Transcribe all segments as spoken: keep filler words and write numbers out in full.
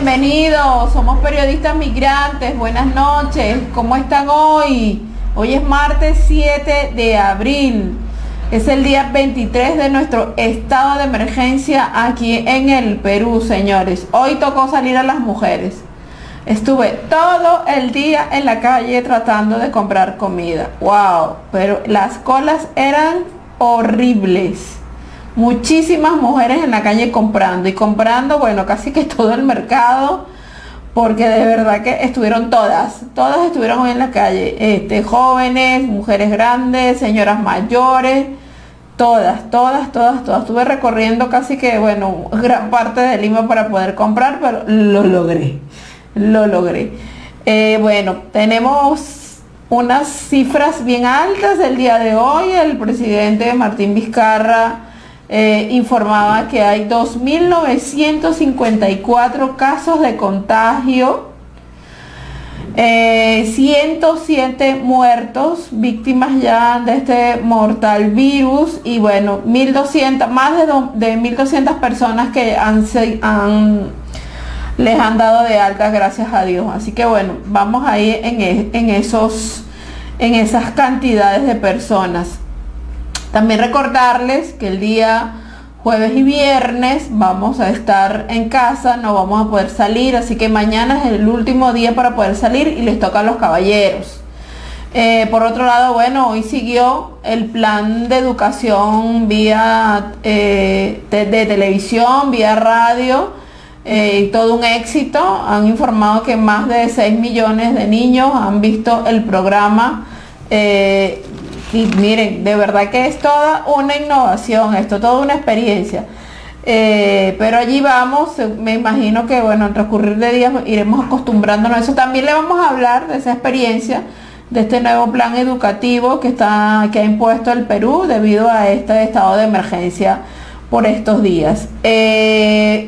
bienvenidos. Somos periodistas migrantes. Buenas noches. ¿Cómo están hoy? Hoy es martes siete de abril. Es el día veintitrés de nuestro estado de emergencia aquí en el Perú, señores. Hoy tocó salir a las mujeres. Estuve todo el día en la calle tratando de comprar comida. Wow, pero las colas eran horribles. Muchísimas mujeres en la calle comprando y comprando, bueno, casi que todo el mercado, porque de verdad que estuvieron todas, todas estuvieron hoy en la calle, este, jóvenes, mujeres grandes, señoras mayores, todas, todas, todas, todas. Estuve recorriendo casi que, bueno, gran parte de Lima para poder comprar, pero lo logré, lo logré. Eh, bueno, tenemos unas cifras bien altas el día de hoy. El presidente Martín Vizcarra Eh, informaba que hay dos mil novecientos cincuenta y cuatro casos de contagio, eh, ciento siete muertos, víctimas ya de este mortal virus, y bueno, mil doscientas, más de, do, de mil doscientas personas que han, han, les han dado de alta, gracias a Dios. Así que bueno, vamos ahí en, en, esos, en esas cantidades de personas. También recordarles que el día jueves y viernes vamos a estar en casa, no vamos a poder salir, así que mañana es el último día para poder salir y les toca a los caballeros. Eh, por otro lado, bueno, hoy siguió el plan de educación vía eh, de, de televisión, vía radio, eh, y todo un éxito. Han informado que más de seis millones de niños han visto el programa. Eh, Y miren, de verdad que es toda una innovación, esto, toda una experiencia. Eh, pero allí vamos, me imagino que bueno, en transcurrir de días iremos acostumbrándonos a eso. También le vamos a hablar de esa experiencia, de este nuevo plan educativo que, está, que ha impuesto el Perú debido a este estado de emergencia por estos días. Eh,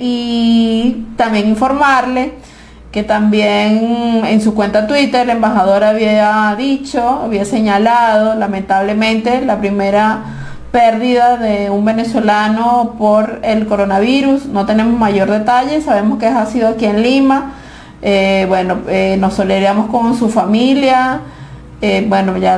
y también informarle que también en su cuenta Twitter el embajador había dicho, había señalado lamentablemente la primera pérdida de un venezolano por el coronavirus. No tenemos mayor detalle, sabemos que ha sido aquí en Lima. Eh, bueno, eh, nos solidarizamos con su familia. Eh, bueno, ya,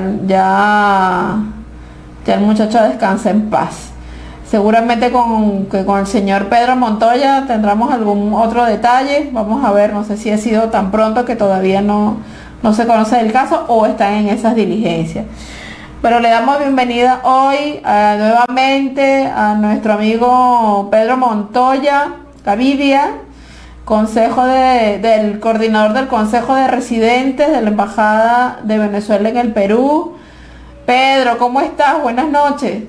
ya, ya el muchacho descansa en paz. Seguramente con, que con el señor Pedro Montoya tendremos algún otro detalle. Vamos a ver, no sé si ha sido tan pronto que todavía no, no se conoce el caso o están en esas diligencias. Pero le damos bienvenida hoy uh, nuevamente a nuestro amigo Pedro Montoya Gavidia, consejo de, del coordinador del Consejo de Residentes de la Embajada de Venezuela en el Perú. Pedro, ¿cómo estás? Buenas noches.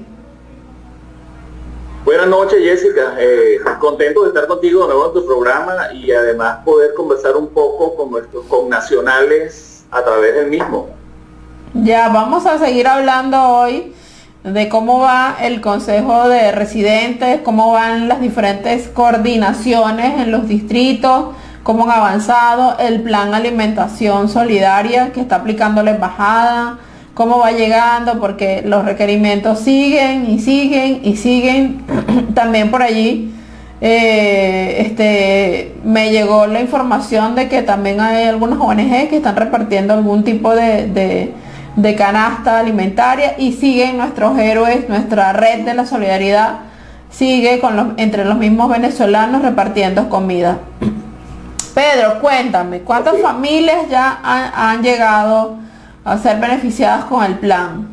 Buenas noches, Jessica. Eh, contento de estar contigo de nuevo en tu programa y además poder conversar un poco con nuestros connacionales a través del mismo. Ya, vamos a seguir hablando hoy de cómo va el Consejo de Residentes, cómo van las diferentes coordinaciones en los distritos, cómo han avanzado el plan alimentación solidaria que está aplicando la embajada, cómo va llegando, porque los requerimientos siguen y siguen y siguen. También por allí eh, este, me llegó la información de que también hay algunas O N G que están repartiendo algún tipo de, de, de canasta alimentaria, y siguen nuestros héroes, nuestra red de la solidaridad sigue con los, entre los mismos venezolanos repartiendo comida. Pedro, cuéntame, ¿cuántas familias ya han, han llegado a ser beneficiadas con el plan?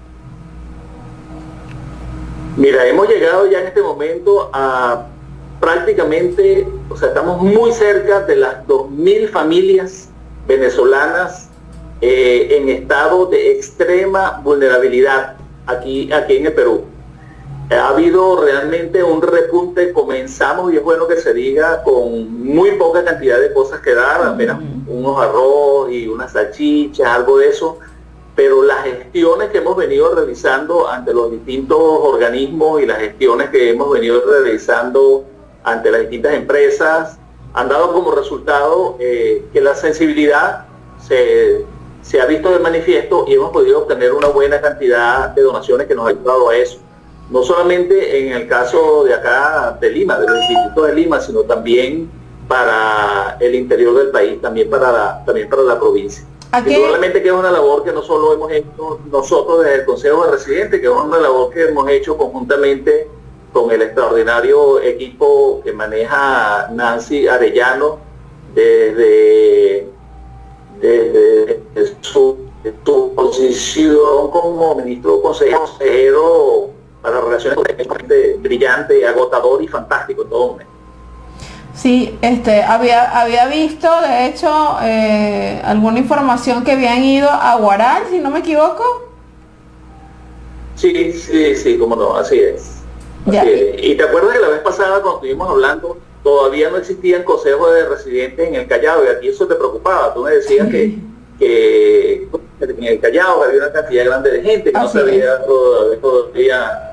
Mira, hemos llegado ya en este momento a prácticamente, o sea, estamos muy cerca de las dos mil familias venezolanas eh, en estado de extrema vulnerabilidad aquí, aquí en el Perú. Ha habido realmente un repunte. Comenzamos, y es bueno que se diga, con muy poca cantidad de cosas que dar, apenas unos arroz y unas salchichas, algo de eso, pero las gestiones que hemos venido realizando ante los distintos organismos y las gestiones que hemos venido realizando ante las distintas empresas han dado como resultado eh, que la sensibilidad se, se ha visto de manifiesto, y hemos podido obtener una buena cantidad de donaciones que nos ha ayudado a eso. No solamente en el caso de acá de Lima, de los distritos de Lima, sino también para el interior del país, también para la, también para la provincia. Indudablemente que es una labor que no solo hemos hecho nosotros desde el Consejo de Residentes, que es una labor que hemos hecho conjuntamente con el extraordinario equipo que maneja Nancy Arellano desde, desde, desde su, su posición como ministro consejero para relaciones con brillante, agotador y fantástico en todo momento. Sí, este, había, había visto, de hecho, eh, alguna información que habían ido a Huaral, si no me equivoco. Sí, sí, sí, cómo no, así es. Así Ya. es. Y te acuerdas que la vez pasada cuando estuvimos hablando, todavía no existían consejos de residentes en el Callao, y a ti eso te preocupaba. Tú me decías que, que en el Callao había una cantidad grande de gente que Así no se había todavía, todavía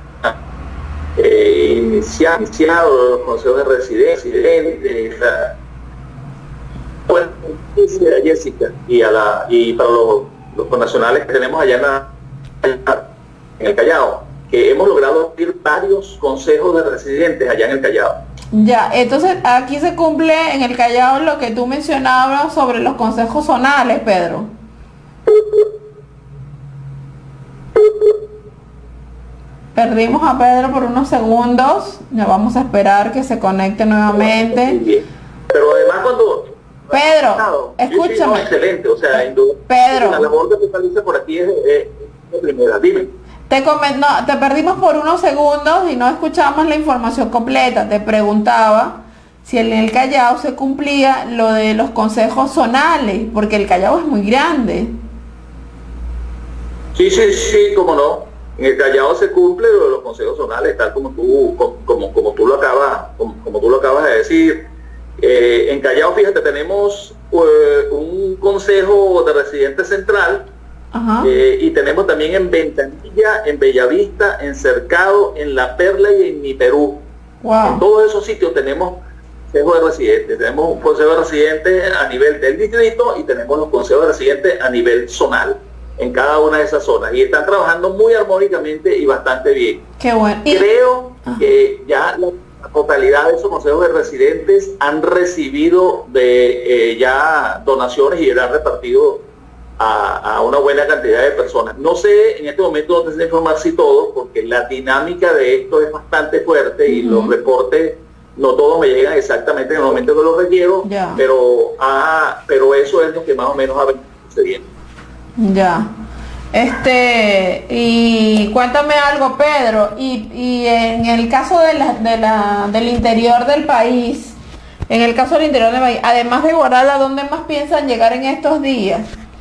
Eh, iniciado, iniciado los consejos de residencia, la, bueno, a Jessica y a la y para los, los connacionales que tenemos allá en, la, en el Callao, que hemos logrado abrir varios consejos de residentes allá en el Callao. Ya, entonces aquí se cumple en el Callao lo que tú mencionabas sobre los consejos zonales, Pedro. Perdimos a Pedro por unos segundos, ya vamos a esperar que se conecte nuevamente. Pero además cuando... Pedro, escúchame. Sí, sí, no, excelente, o sea, Pedro, la labor que se realiza por aquí es, es, es primera, dime. Te, no, te perdimos por unos segundos y no escuchamos la información completa. Te preguntaba si en el Callao se cumplía lo de los consejos zonales, porque el Callao es muy grande. Sí, sí, sí, cómo no. En el Callao se cumple lo de los consejos zonales, tal como tú, como, como tú lo acabas, como, como tú lo acabas de decir. Eh, en Callao, fíjate, tenemos eh, un consejo de residentes central. Ajá. Eh, y tenemos también en Ventanilla, en Bellavista, en Cercado, en La Perla y en Mi Perú. Wow. En todos esos sitios tenemos consejo de residentes. Tenemos un consejo de residentes a nivel del distrito y tenemos los consejos de residentes a nivel zonal en cada una de esas zonas. Y están trabajando muy armónicamente y bastante bien. Qué bueno. ¿Y? Creo Ajá. que ya la, la totalidad de esos consejos de residentes han recibido de eh, ya donaciones y han repartido A, a una buena cantidad de personas. No sé en este momento no te sé informar si todo, porque la dinámica de esto es bastante fuerte y uh-huh. los reportes no todos me llegan exactamente en el momento que los requiero, yeah. pero ah, pero eso es lo que más o menos ha venido sucediendo. Ya. Este, y cuéntame algo, Pedro, y, y en el caso de la, de la, del interior del país, en el caso del interior del país, además de Huaral, ¿a dónde más piensan llegar en estos días?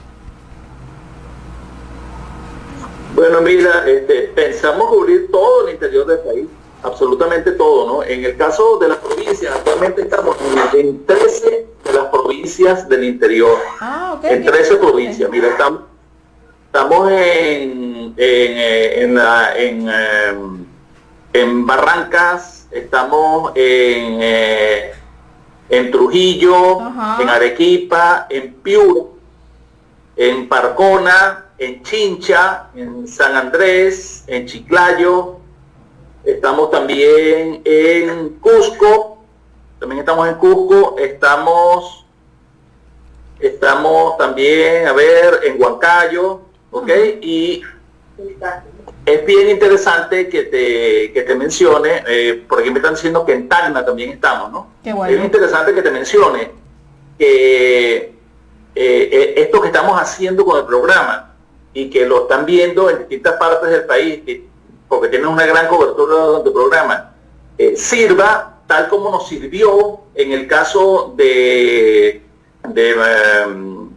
Bueno, mira, este, pensamos cubrir todo el interior del país, absolutamente todo, ¿no? En el caso de las provincias, actualmente estamos en, en trece de las provincias del interior. Ah, okay, en trece provincias. Mira, estamos, estamos en, en, en, la, en, en Barrancas, estamos en, en Trujillo, uh-huh. en Arequipa, en Piura, en Parcona, en Chincha, en San Andrés, en Chiclayo, estamos también en Cusco, también estamos en Cusco, estamos, estamos también, a ver, en Huancayo, ¿ok? Uh-huh. Y es bien interesante que te, que te mencione, eh, por aquí me están diciendo que en Tacna también estamos, ¿no? Qué bueno. Es interesante que te mencione que eh, esto que estamos haciendo con el programa, y que lo están viendo en distintas partes del país, porque tienen una gran cobertura de programa, eh, sirva tal como nos sirvió en el caso de, de, um,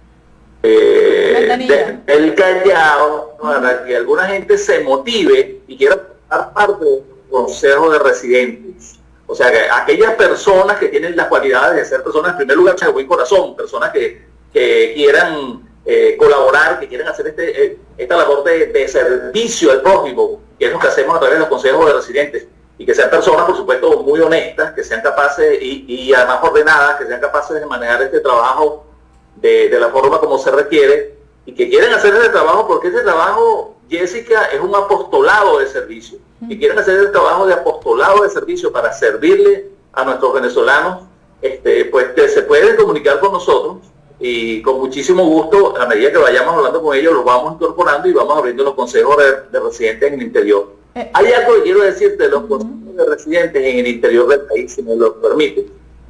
eh, de el Callao, para que alguna gente se motive y quiera formar parte del consejo de residentes. O sea, que aquellas personas que tienen las cualidades de ser personas, en primer lugar, de buen corazón, personas que, que quieran Eh, colaborar, que quieren hacer este, eh, esta labor de, de servicio al prójimo, que es lo que hacemos a través de los consejos de residentes, y que sean personas, por supuesto, muy honestas, que sean capaces y, y además ordenadas, que sean capaces de manejar este trabajo de, de la forma como se requiere, y que quieren hacer ese trabajo, porque ese trabajo, Jessica, es un apostolado de servicio, y quieren hacer el trabajo de apostolado de servicio para servirle a nuestros venezolanos este, pues que se pueden comunicar con nosotros y con muchísimo gusto, a medida que vayamos hablando con ellos, los vamos incorporando y vamos abriendo los consejos de, de residentes en el interior. Eh, Hay algo que quiero decirte de los consejos de residentes en el interior del país, si me lo permite.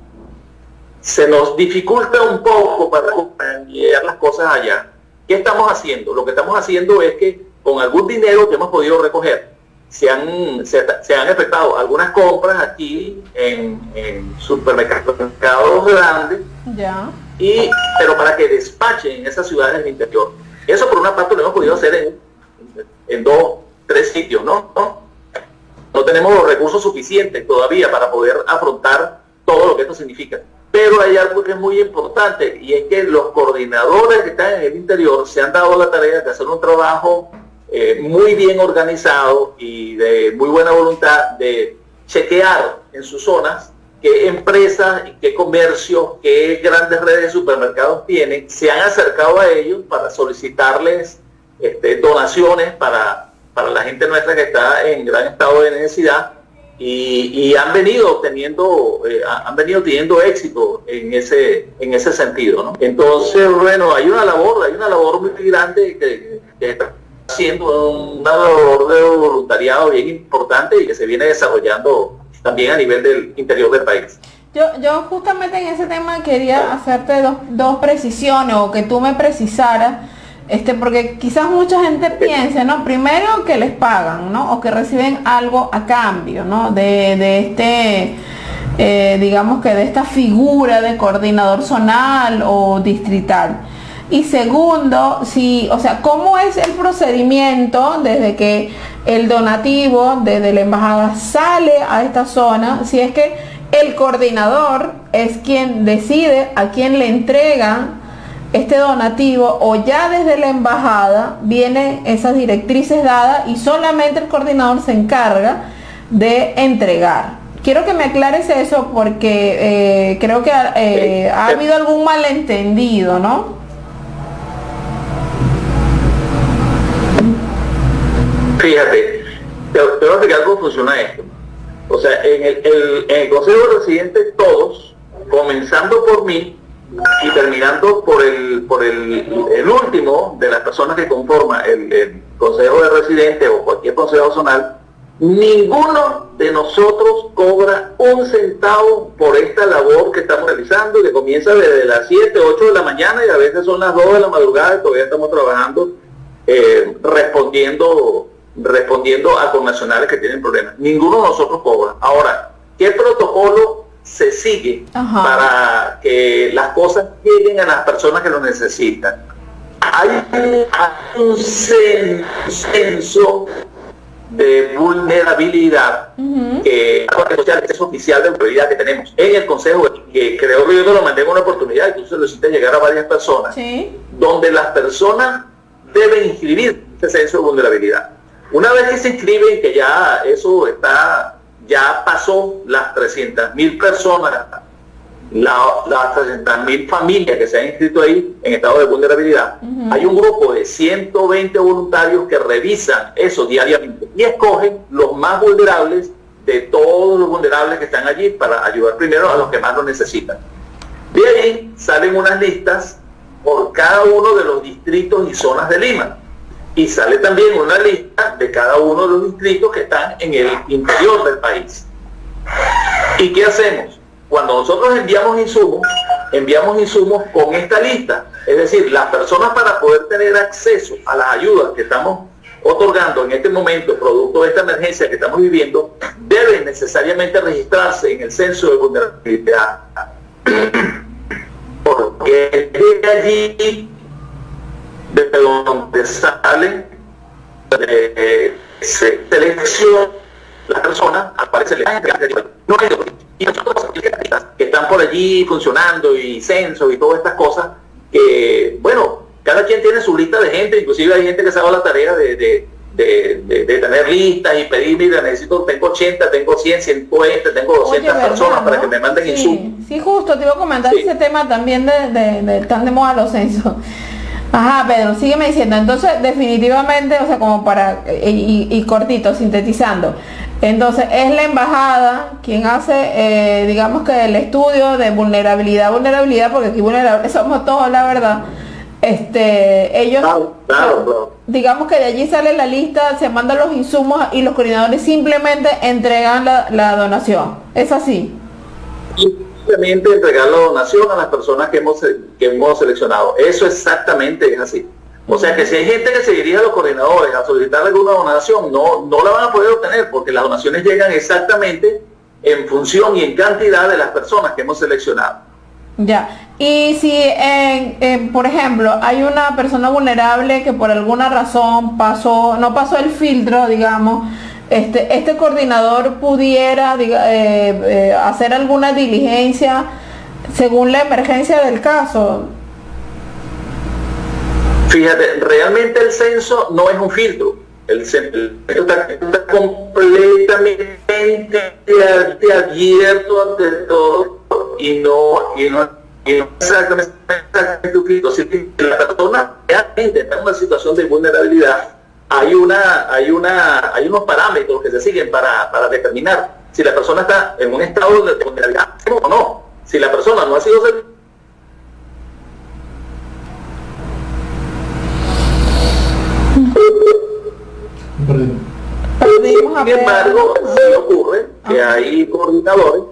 Se nos dificulta un poco para llevar las cosas allá. ¿Qué estamos haciendo? Lo que estamos haciendo es que con algún dinero que hemos podido recoger, se han, se, se han efectuado algunas compras aquí en, en supermercados grandes, ya. Y, pero para que despachen en esas ciudades del interior. Eso por una parte lo hemos podido hacer en, en dos, tres sitios, ¿no? ¿no? No tenemos los recursos suficientes todavía para poder afrontar todo lo que esto significa. Pero hay algo que es muy importante, y es que los coordinadores que están en el interior se han dado la tarea de hacer un trabajo eh, muy bien organizado y de muy buena voluntad de chequear en sus zonas qué empresas, qué comercios, qué grandes redes de supermercados tienen, se han acercado a ellos para solicitarles este, donaciones para, para la gente nuestra que está en gran estado de necesidad. Y, y han venido teniendo eh, han venido teniendo éxito en ese en ese sentido, ¿no? Entonces, bueno, hay una labor hay una labor muy grande que, que está haciendo una labor de voluntariado bien importante y que se viene desarrollando también a nivel del interior del país. Yo, yo justamente en ese tema quería hacerte dos, dos precisiones, o que tú me precisaras, este, porque quizás mucha gente piense, ¿no? Primero que les pagan, ¿no? O que reciben algo a cambio, ¿no? De, de este, eh, digamos que de esta figura de coordinador zonal o distrital. Y segundo, si, o sea, ¿cómo es el procedimiento desde que el donativo desde la embajada sale a esta zona? Si es que el coordinador es quien decide a quién le entregan este donativo, o ya desde la embajada vienen esas directrices dadas y solamente el coordinador se encarga de entregar. Quiero que me aclares eso porque eh, creo que eh, ha habido algún malentendido, ¿no? Fíjate, te, te voy a explicar cómo funciona esto. O sea, en el, el, en el Consejo de Residentes todos, comenzando por mí y terminando por el por el, el último de las personas que conforman el, el Consejo de Residentes o cualquier consejo zonal, ninguno de nosotros cobra un centavo por esta labor que estamos realizando, que comienza desde las siete, ocho de la mañana y a veces son las dos de la madrugada y todavía estamos trabajando eh, respondiendo respondiendo a connacionales que tienen problemas. Ninguno de nosotros cobra. Ahora, ¿qué protocolo se sigue Ajá. para que las cosas lleguen a las personas que lo necesitan? Hay un censo de vulnerabilidad uh-huh. que es oficial de vulnerabilidad que tenemos en el Consejo, que creo que yo te lo mandé en una oportunidad, incluso lo hiciste llegar a varias personas, ¿sí? Donde las personas deben inscribir ese censo de vulnerabilidad. Una vez que se inscriben, que ya eso está, ya pasó las trescientas mil personas, la, las trescientas mil familias que se han inscrito ahí en estado de vulnerabilidad, uh-huh. hay un grupo de ciento veinte voluntarios que revisan eso diariamente y escogen los más vulnerables de todos los vulnerables que están allí para ayudar primero a los que más lo necesitan. De ahí salen unas listas por cada uno de los distritos y zonas de Lima. Y sale también una lista de cada uno de los distritos que están en el interior del país. ¿Y qué hacemos? Cuando nosotros enviamos insumos, enviamos insumos con esta lista. Es decir, las personas, para poder tener acceso a las ayudas que estamos otorgando en este momento, producto de esta emergencia que estamos viviendo, deben necesariamente registrarse en el censo de vulnerabilidad. Porque de allí, desde donde salen, eh, se selecciona la persona, aparece el no hay y nosotros que están por allí funcionando, y censo y todas estas cosas, que bueno, cada quien tiene su lista de gente, inclusive hay gente que se ha dado la tarea de, de, de, de, de tener listas y pedir, mira, necesito, tengo ochenta, tengo cien, ciento veinte, tengo doscientas Oye, personas, ¿no? Para que me manden sí, insumos. Sí, justo, te iba a comentar sí. ese tema también de, de, de tan de moda los censos. Ajá, Pedro, sígueme diciendo. Entonces, definitivamente, o sea, como para, y, y cortito, sintetizando. Entonces, es la embajada quien hace, eh, digamos que el estudio de vulnerabilidad, vulnerabilidad, porque aquí vulnerables somos todos, la verdad. Este, ellos, Claro, claro, claro. digamos que de allí sale la lista, se mandan los insumos y los coordinadores simplemente entregan la, la donación. ¿Es así? Simplemente entregar la donación a las personas que hemos, que hemos seleccionado. Eso exactamente es así. O sea que si hay gente que se dirige a los coordinadores a solicitar alguna donación, no, no la van a poder obtener porque las donaciones llegan exactamente en función y en cantidad de las personas que hemos seleccionado. Ya. Y si, en, en, por ejemplo, hay una persona vulnerable que por alguna razón pasó, no pasó el filtro, digamos, Este, este coordinador pudiera diga, eh, eh, hacer alguna diligencia según la emergencia del caso. Fíjate, realmente el censo no es un filtro. El censo está, está completamente abierto ante todo y no, y no, y no exactamente, exactamente un filtro. Si la persona realmente está en una situación de vulnerabilidad, hay una hay una hay unos parámetros que se siguen para, para determinar si la persona está en un estado de vulnerabilidad o no. Si la persona no ha sido sin embargo, sí ocurre que hay coordinadores.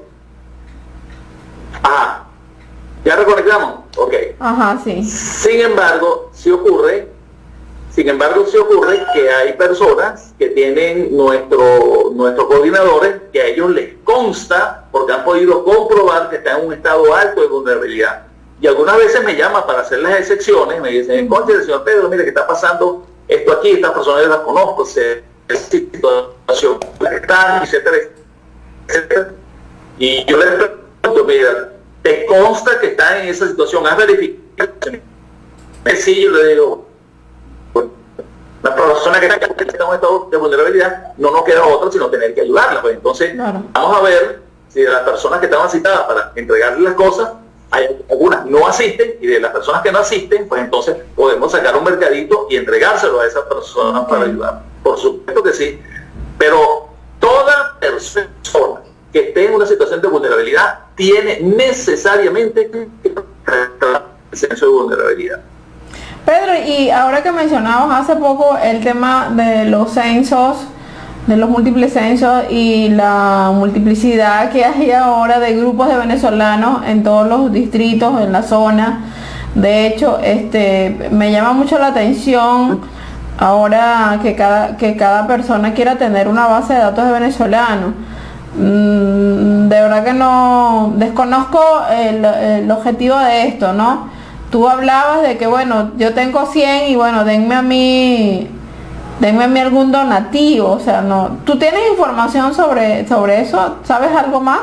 Ah, ya reconectamos, ok. Ajá, sí. Sin embargo, sí ocurre Sin embargo, sí ocurre que hay personas que tienen nuestro, nuestros coordinadores que a ellos les consta, porque han podido comprobar que están en un estado alto de vulnerabilidad. Y algunas veces me llaman para hacer las excepciones, me dicen, conche, señor Pedro, mire que está pasando esto aquí, estas personas yo las conozco, se situación, están, etcétera, etcétera. Y yo les pregunto, mira, ¿te consta que están en esa situación? ¿Has verificado? Sí, yo le digo, la persona que está en un estado de vulnerabilidad, no nos queda otra sino tener que ayudarla. Pues entonces, claro, vamos a ver si de las personas que estaban citadas para entregarle las cosas, hay algunas no asisten, y de las personas que no asisten, pues entonces podemos sacar un mercadito y entregárselo a esas personas, okay, para ayudar. Por supuesto que sí, pero toda persona que esté en una situación de vulnerabilidad tiene necesariamente que tratar el censo de vulnerabilidad. Pedro, y ahora que mencionamos hace poco el tema de los censos, de los múltiples censos y la multiplicidad que hay ahora de grupos de venezolanos en todos los distritos, en la zona, de hecho, este, me llama mucho la atención ahora que cada, que cada persona quiera tener una base de datos de venezolanos. Mm, de verdad que no, desconozco el, el objetivo de esto, ¿no? Tú hablabas de que, bueno, yo tengo cien y bueno, denme a mí, denme a mí algún donativo, o sea, no. ¿Tú tienes información sobre, sobre eso? ¿Sabes algo más?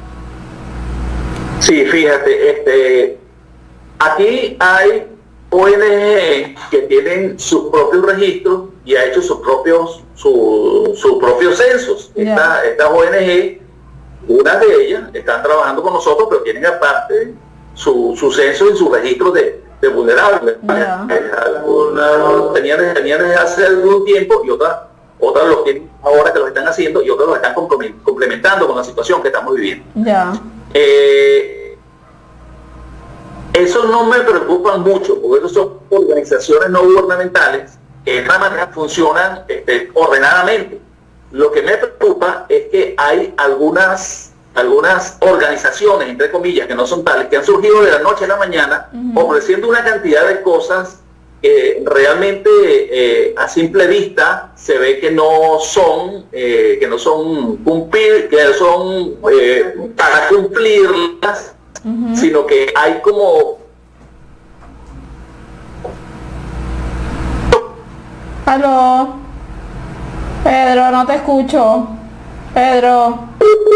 Sí, fíjate, este, aquí hay O N G que tienen sus propios registros y ha hecho sus propios, su, sus propios censos. Yeah. Esta, estas O N G, una de ellas, están trabajando con nosotros, pero tienen aparte su, su censo y su registro de, de vulnerables. Yeah. Algunas tenían, tenían desde hace algún tiempo y otras otras los tienen ahora que los están haciendo y otras los están complementando con la situación que estamos viviendo. Yeah. Eh, eso no me preocupa mucho, porque esas son organizaciones no gubernamentales que de esta manera funcionan este, ordenadamente. Lo que me preocupa es que hay algunas algunas organizaciones, entre comillas, que no son tales, que han surgido de la noche a la mañana, uh-huh, ofreciendo una cantidad de cosas que realmente eh, a simple vista se ve que no son eh, que no son cumplir, que son eh, para cumplirlas, uh-huh, sino que hay como aló, Pedro, no te escucho, Pedro.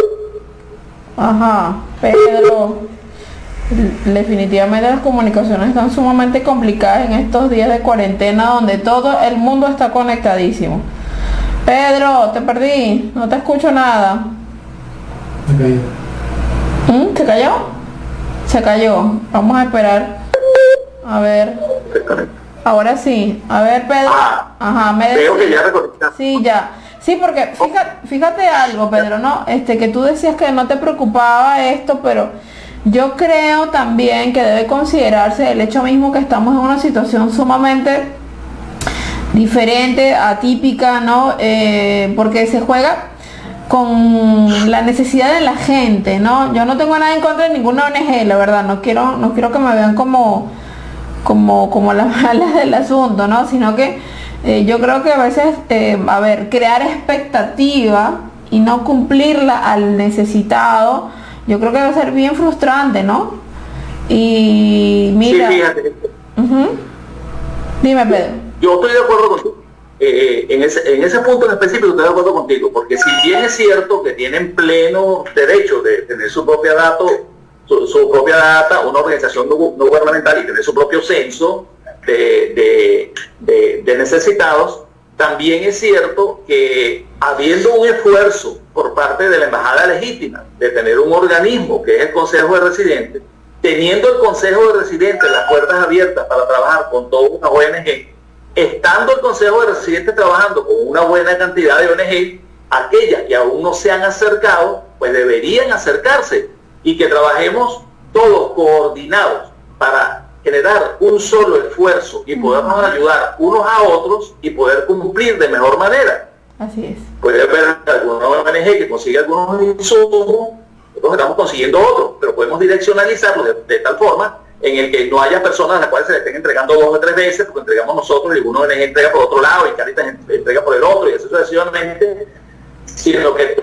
Ajá, Pedro, definitivamente las comunicaciones están sumamente complicadas en estos días de cuarentena donde todo el mundo está conectadísimo. Pedro, te perdí, no te escucho nada. Se cayó. ¿Mm? ¿Se cayó? Se cayó. Vamos a esperar. A ver. Ahora sí. A ver, Pedro. Ah, Ajá, me veo decía- que ya reconectaste. Sí, ya. Sí, porque fíjate, fíjate algo, Pedro, ¿no? Este, que tú decías que no te preocupaba esto, pero yo creo también que debe considerarse el hecho mismo que estamos en una situación sumamente diferente, atípica, ¿no? Eh, porque se juega con la necesidad de la gente, ¿no? Yo no tengo nada en contra de ninguna O N G, la verdad, no quiero, no quiero que me vean como, como, como las malas del asunto, ¿no? Sino que eh, yo creo que a veces, eh, a ver, crear expectativa y no cumplirla al necesitado, yo creo que debe ser bien frustrante, ¿no? Y mira, Sí, fíjate. ujú. Dime, Pedro. Yo estoy de acuerdo contigo. Eh, en, ese, en ese punto en específico estoy de acuerdo contigo, porque si bien es cierto que tienen pleno derecho de tener su propia dato, su, su propia data, una organización no, gu- no gubernamental y tener su propio censo de, de, de- de necesitados, también es cierto que habiendo un esfuerzo por parte de la embajada legítima de tener un organismo que es el Consejo de Residentes, teniendo el Consejo de Residentes las puertas abiertas para trabajar con toda una O N G, estando el Consejo de Residentes trabajando con una buena cantidad de O N G, aquellas que aún no se han acercado, pues deberían acercarse y que trabajemos todos coordinados para generar un solo esfuerzo y podernos ayudar unos a otros y poder cumplir de mejor manera. Así es. Puede haber alguna O N G que consigue algunos insumos, nosotros estamos consiguiendo otros, pero podemos direccionalizarlo de, de tal forma en el que no haya personas a las cuales se le estén entregando dos o tres veces, porque entregamos nosotros y uno O N G entrega por otro lado y Caritas entrega por el otro y así sucesivamente, sino que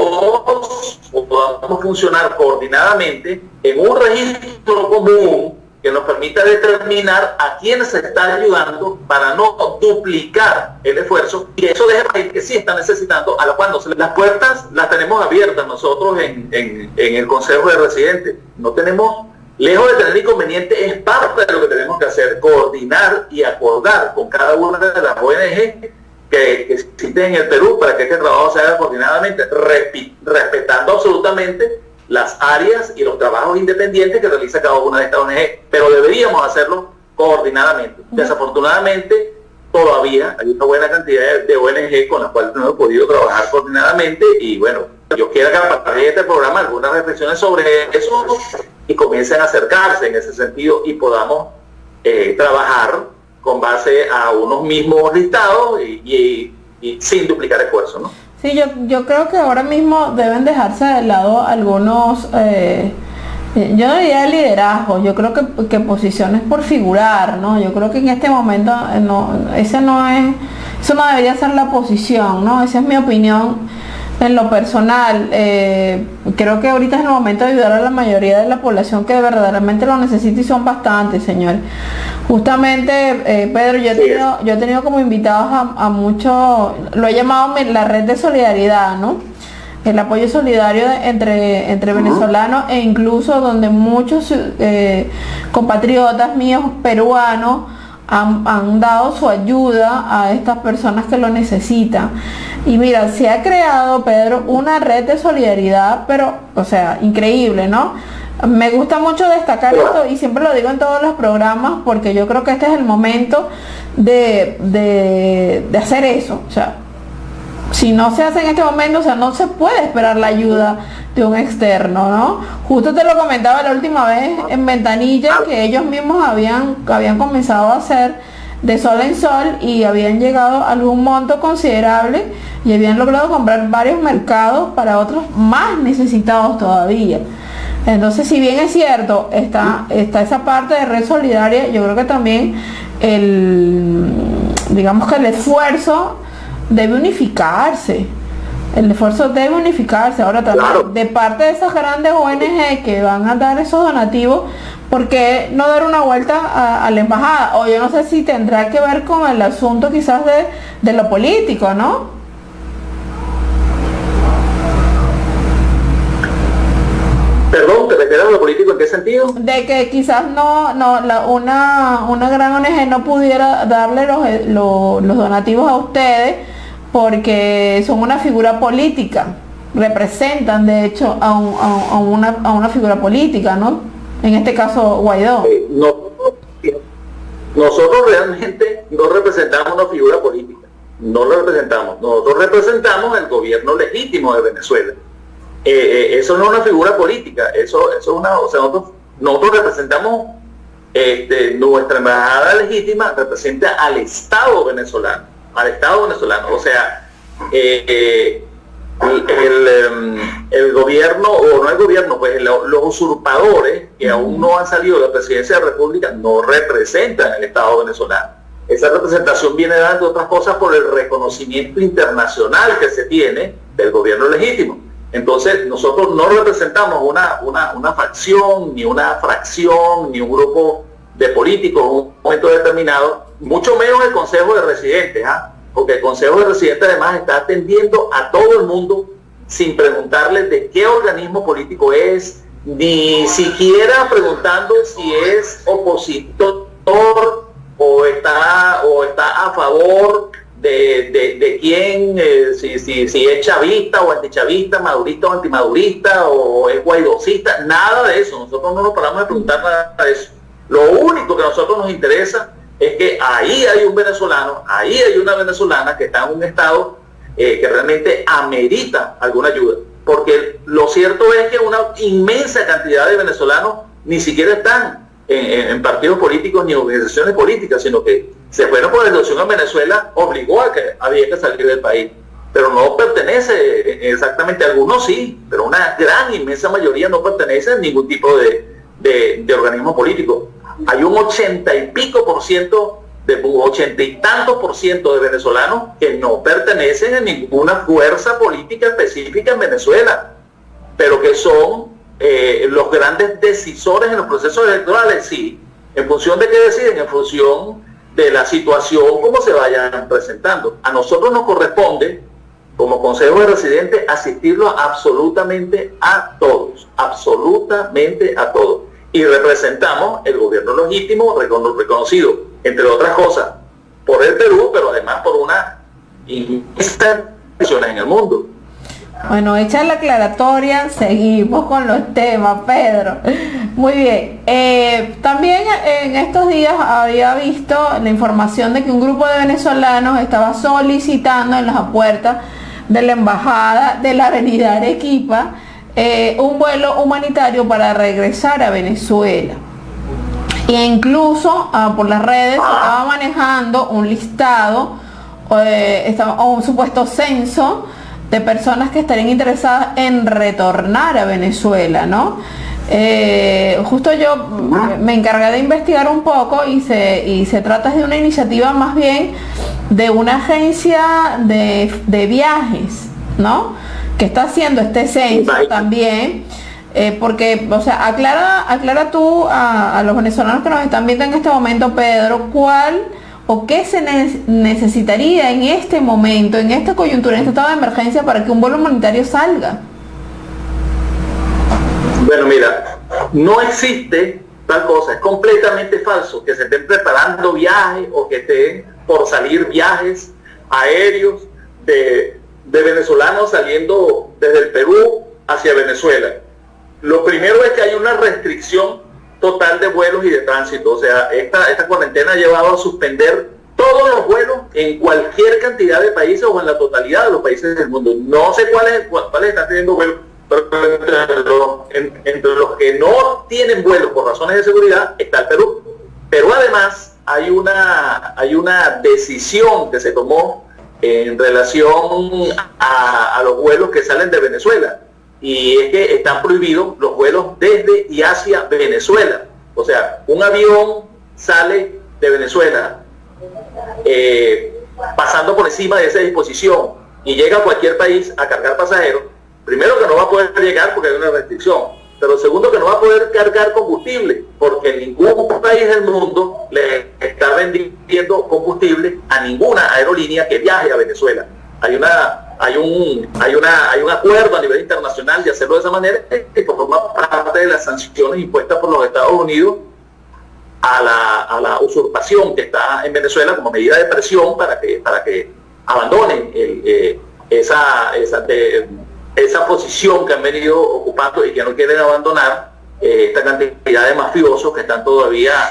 todos podamos funcionar coordinadamente en un registro común que nos permita determinar a quiénes se está ayudando para no duplicar el esfuerzo y eso deja país que sí está necesitando, a la cual no se le- las puertas las tenemos abiertas nosotros en, en, en el Consejo de Residentes. No tenemos, lejos de tener inconveniente, es parte de lo que tenemos que hacer, coordinar y acordar con cada una de las O N G que, que existen en el Perú para que este trabajo se haga coordinadamente, respi- respetando absolutamente las áreas y los trabajos independientes que realiza cada una de estas O N G, pero deberíamos hacerlo coordinadamente. Desafortunadamente, todavía hay una buena cantidad de, de O N G con las cuales no hemos podido trabajar coordinadamente y bueno, yo quiero que a partir de este programa algunas reflexiones sobre eso y comiencen a acercarse en ese sentido y podamos eh, trabajar con base a unos mismos listados y, y, y sin duplicar esfuerzos, ¿no? Sí, yo, yo creo que ahora mismo deben dejarse de lado algunos, eh, eh, yo no diría liderazgo, yo creo que, que posiciones por figurar, ¿no? Yo creo que en este momento eh, no, ese no es, eso no debería ser la posición, ¿no? Esa es mi opinión en lo personal. Eh, creo que ahorita es el momento de ayudar a la mayoría de la población que verdaderamente lo necesita y son bastantes, señores. Justamente, eh, Pedro, yo he tenido, yo he tenido como invitados a, a muchos, lo he llamado mi- la red de solidaridad, ¿no? El apoyo solidario de- entre, entre venezolanos e incluso donde muchos eh, compatriotas míos peruanos han, han dado su ayuda a estas personas que lo necesitan. Y mira, se ha creado, Pedro, una red de solidaridad, pero, o sea, increíble, ¿no? Me gusta mucho destacar esto y siempre lo digo en todos los programas porque yo creo que este es el momento de, de, de hacer eso. O sea, si no se hace en este momento, o sea, no se puede esperar la ayuda de un externo, ¿no? Justo te lo comentaba la última vez en Ventanilla que ellos mismos habían, habían comenzado a hacer de sol en sol y habían llegado a algún monto considerable y habían logrado comprar varios mercados para otros más necesitados todavía. Entonces, si bien es cierto, está, está esa parte de red solidaria, yo creo que también el, digamos que el esfuerzo debe unificarse. El esfuerzo debe unificarse. Ahora también, Claro. de parte de esas grandes O N G que van a dar esos donativos, ¿por qué no dar una vuelta a, a la embajada? O yo no sé si tendrá que ver con el asunto quizás de, de lo político, ¿no? Perdón, ¿te refieres a lo político en qué sentido? De que quizás no, no la, una, una gran O N G no pudiera darle los, los, los donativos a ustedes porque son una figura política, representan de hecho a, un, a, a una, a una figura política, ¿no? En este caso Guaidó. Eh, no, nosotros realmente no representamos una figura política, no lo representamos, nosotros representamos el gobierno legítimo de Venezuela. Eh, eh, eso no es una figura política, eso, eso es una, o sea, nosotros, nosotros representamos, este, nuestra embajada legítima representa al Estado venezolano, al Estado venezolano, o sea, eh, eh, el, el, el gobierno, o no el gobierno, pues los usurpadores que aún no han salido de la presidencia de la República no representan el Estado venezolano. Esa representación viene dada, entre otras cosas, por el reconocimiento internacional que se tiene del gobierno legítimo. Entonces, nosotros no representamos una, una, una facción, ni una fracción, ni un grupo de políticos en un momento determinado, mucho menos el Consejo de Residentes, ¿ah? Porque el Consejo de Residentes además está atendiendo a todo el mundo sin preguntarles de qué organismo político es, ni siquiera preguntando si es opositor o está, o está a favor de, de, de quién, eh, si, si, si es chavista o antichavista, madurista o antimadurista, o es guaidocista, nada de eso. Nosotros no nos paramos de preguntar nada de eso. Lo único que a nosotros nos interesa es que ahí hay un venezolano, ahí hay una venezolana que está en un estado eh, que realmente amerita alguna ayuda. Porque lo cierto es que una inmensa cantidad de venezolanos ni siquiera están en, en, en partidos políticos ni organizaciones políticas, sino que se fueron por la situación en Venezuela, obligó a que había que salir del país. Pero no pertenece exactamente, algunos sí, pero una gran inmensa mayoría no pertenece a ningún tipo de, de, de organismo político. Hay un ochenta y pico por ciento, de ochenta y tantos por ciento de venezolanos que no pertenecen a ninguna fuerza política específica en Venezuela, pero que son eh, los grandes decisores en los procesos electorales, sí. ¿En función de qué deciden? En función de la situación, cómo se vayan presentando. A nosotros nos corresponde, como Consejo de Residentes, asistirlo absolutamente a todos, absolutamente a todos. Y representamos el gobierno legítimo reconocido, entre otras cosas, por el Perú, pero además por una inmensa naciones en el mundo. Bueno, hecha la aclaratoria, seguimos con los temas, Pedro. Muy bien. Eh, también en estos días había visto la información de que un grupo de venezolanos estaba solicitando en las puertas de la embajada de la avenida Arequipa Eh, un vuelo humanitario para regresar a Venezuela. E incluso ah, por las redes se estaba manejando un listado, eh, estaba, o un supuesto censo de personas que estarían interesadas en retornar a Venezuela, ¿no? Eh, justo yo me encargué de investigar un poco y se, y se trata de una iniciativa más bien de una agencia de, de viajes, ¿no? Que está haciendo este censo también, eh, porque, o sea, aclara, aclara tú a, a los venezolanos que nos están viendo en este momento, Pedro, cuál o qué se ne necesitaría en este momento, en esta coyuntura, en este estado de emergencia, para que un vuelo humanitario salga. Bueno, mira, no existe tal cosa, es completamente falso que se estén preparando viajes o que estén por salir viajes aéreos de de venezolanos saliendo desde el Perú hacia Venezuela. Lo primero es que hay una restricción total de vuelos y de tránsito, o sea, esta, esta cuarentena ha llevado a suspender todos los vuelos en cualquier cantidad de países o en la totalidad de los países del mundo. No sé cuáles cuáles están teniendo vuelos, pero entre los, en, entre los que no tienen vuelos por razones de seguridad está el Perú. Pero además hay una, hay una decisión que se tomó en relación a, a los vuelos que salen de Venezuela, y es que están prohibidos los vuelos desde y hacia Venezuela. O sea, un avión sale de Venezuela eh, pasando por encima de esa disposición y llega a cualquier país a cargar pasajeros. Primero, que no va a poder llegar porque hay una restricción, pero segundo, que no va a poder cargar combustible porque ningún país del mundo le está vendiendo combustible a ninguna aerolínea que viaje a Venezuela. Hay una, hay un, hay una, hay un acuerdo a nivel internacional de hacerlo de esa manera, que forma parte de las sanciones impuestas por los Estados Unidos a la, a la usurpación que está en Venezuela como medida de presión para que, para que abandonen el, eh, esa, esa de, esa posición que han venido ocupando y que no quieren abandonar, eh, esta cantidad de mafiosos que están todavía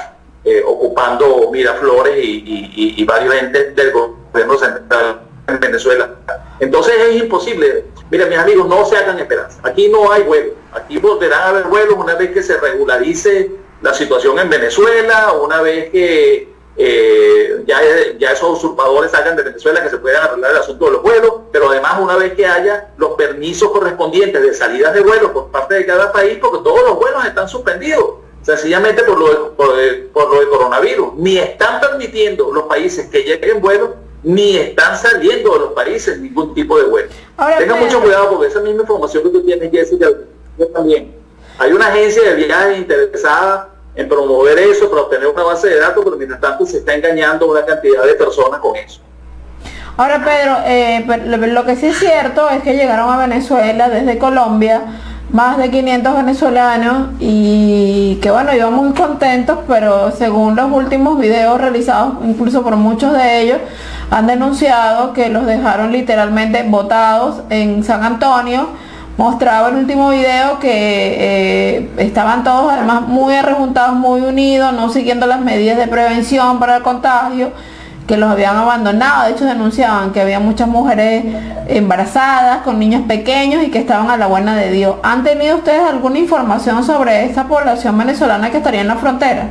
eh, ocupando Miraflores y, y, y varios entes del gobierno central en Venezuela. Entonces es imposible. Mira, mis amigos, no se hagan esperanza. Aquí no hay vuelos. Aquí volverán a haber vuelos una vez que se regularice la situación en Venezuela, una vez que eh, ya, ya esos usurpadores salgan de Venezuela, que se puedan arreglar el asunto de los vuelos, pero además una vez que haya los permisos correspondientes de salidas de vuelos por parte de cada país, porque todos los vuelos están suspendidos, sencillamente por lo de, por, por lo de coronavirus. Ni están permitiendo los países que lleguen vuelos, ni están saliendo de los países ningún tipo de vuelo. Ahora, Tenga pero... mucho cuidado, porque esa misma información que tú tienes, Jessica, yo también. Hay una agencia de viajes interesada en promover eso, para obtener una base de datos, pero mientras tanto se está engañando a una cantidad de personas con eso. Ahora, Pedro, eh, lo que sí es cierto es que llegaron a Venezuela desde Colombia más de quinientos venezolanos y que bueno, iban muy contentos, pero según los últimos videos realizados, incluso por muchos de ellos, han denunciado que los dejaron literalmente botados en San Antonio. Mostraba el último video que eh, estaban todos además muy arrejuntados, muy unidos, no siguiendo las medidas de prevención para el contagio, que los habían abandonado. De hecho denunciaban que había muchas mujeres embarazadas con niños pequeños y que estaban a la buena de Dios. ¿Han tenido ustedes alguna información sobre esta población venezolana que estaría en la frontera?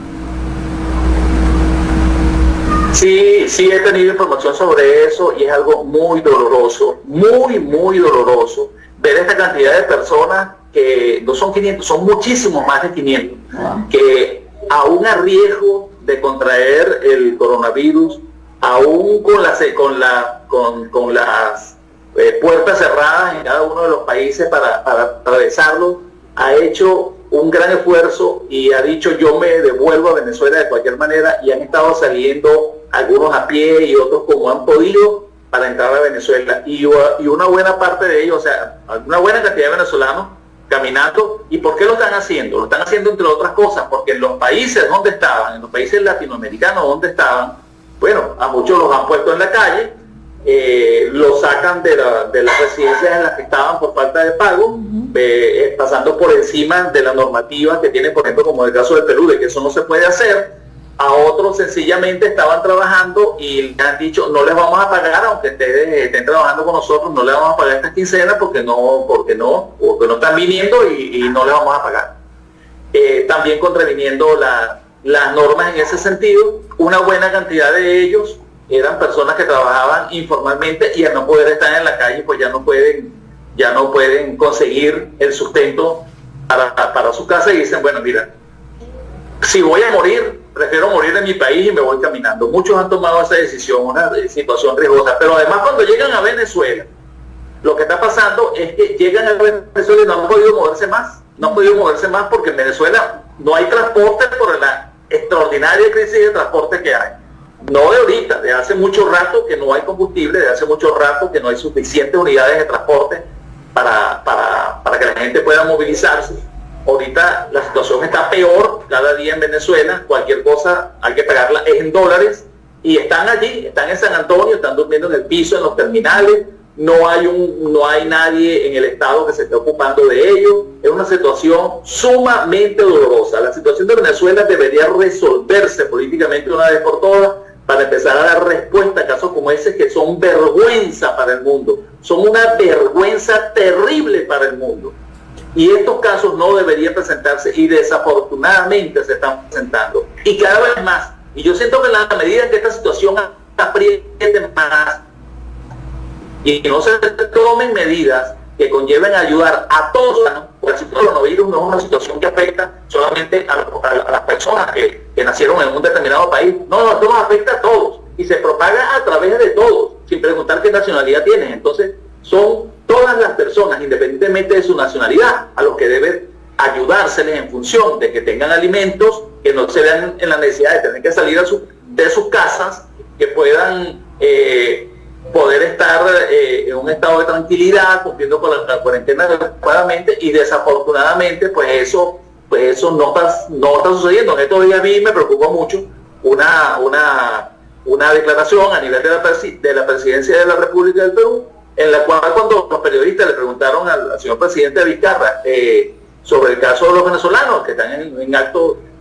Sí, sí he tenido información sobre eso y es algo muy doloroso, muy, muy doloroso ver esta cantidad de personas que no son quinientos, son muchísimos más de quinientos, wow, que aún a riesgo de contraer el coronavirus, aún con, la, con, la, con, con las eh, puertas cerradas en cada uno de los países para, para atravesarlo, ha hecho un gran esfuerzo y ha dicho yo me devuelvo a Venezuela de cualquier manera, y han estado saliendo algunos a pie y otros como han podido para entrar a Venezuela, y, y una buena parte de ellos, o sea, una buena cantidad de venezolanos caminando. ¿Y por qué lo están haciendo? Lo están haciendo entre otras cosas porque en los países donde estaban, en los países latinoamericanos donde estaban, bueno, a muchos los han puesto en la calle, eh, los sacan de, la, de las residencias en las que estaban por falta de pago, uh-huh. eh, pasando por encima de la normativa que tienen, por ejemplo, como el caso de Perú, de que eso no se puede hacer. A otros sencillamente estaban trabajando y le han dicho no les vamos a pagar, aunque ustedes estén trabajando con nosotros, no les vamos a pagar estas quincenas porque no, porque no, porque no están viniendo y, y no les vamos a pagar. Eh, también contraviniendo la, las normas en ese sentido. Una buena cantidad de ellos eran personas que trabajaban informalmente y al no poder estar en la calle, pues ya no pueden, ya no pueden conseguir el sustento para, para su casa, y dicen, bueno, mira, si voy a morir, prefiero morir en mi país y me voy caminando. Muchos han tomado esa decisión, una situación riesgosa, pero además cuando llegan a Venezuela, lo que está pasando es que llegan a Venezuela y no han podido moverse más, no han podido moverse más porque en Venezuela no hay transporte por la extraordinaria crisis de transporte que hay. No de ahorita, de hace mucho rato que no hay combustible, de hace mucho rato que no hay suficientes unidades de transporte para, para, para que la gente pueda movilizarse. Ahorita la situación está peor cada día en Venezuela, cualquier cosa hay que pagarla en dólares, y están allí, están en San Antonio, están durmiendo en el piso, en los terminales, no hay, un, no hay nadie en el Estado que se esté ocupando de ello. Es una situación sumamente dolorosa. La situación de Venezuela debería resolverse políticamente una vez por todas para empezar a dar respuesta a casos como ese que son vergüenza para el mundo, son una vergüenza terrible para el mundo. Y estos casos no deberían presentarse y desafortunadamente se están presentando. Y cada vez más. Y yo siento que en la medida en que esta situación apriete más y no se tomen medidas que conlleven a ayudar a todos, porque el coronavirus no es una situación que afecta solamente a, a, a las personas que, que nacieron en un determinado país. No, no, esto nos afecta a todos y se propaga a través de todos, sin preguntar qué nacionalidad tienen. Entonces, son todas las personas, independientemente de su nacionalidad, a los que deben ayudárseles en función de que tengan alimentos, que no se vean en la necesidad de tener que salir a su, de sus casas, que puedan eh, poder estar eh, en un estado de tranquilidad, cumpliendo con la, la cuarentena adecuadamente, y desafortunadamente pues eso, pues eso no está, no está sucediendo. En estos días a mí me preocupa mucho una, una, una declaración a nivel de la, de la Presidencia de la República del Perú, en la cual cuando los periodistas le preguntaron al, al señor presidente Vizcarra eh, sobre el caso de los venezolanos que están en, en acto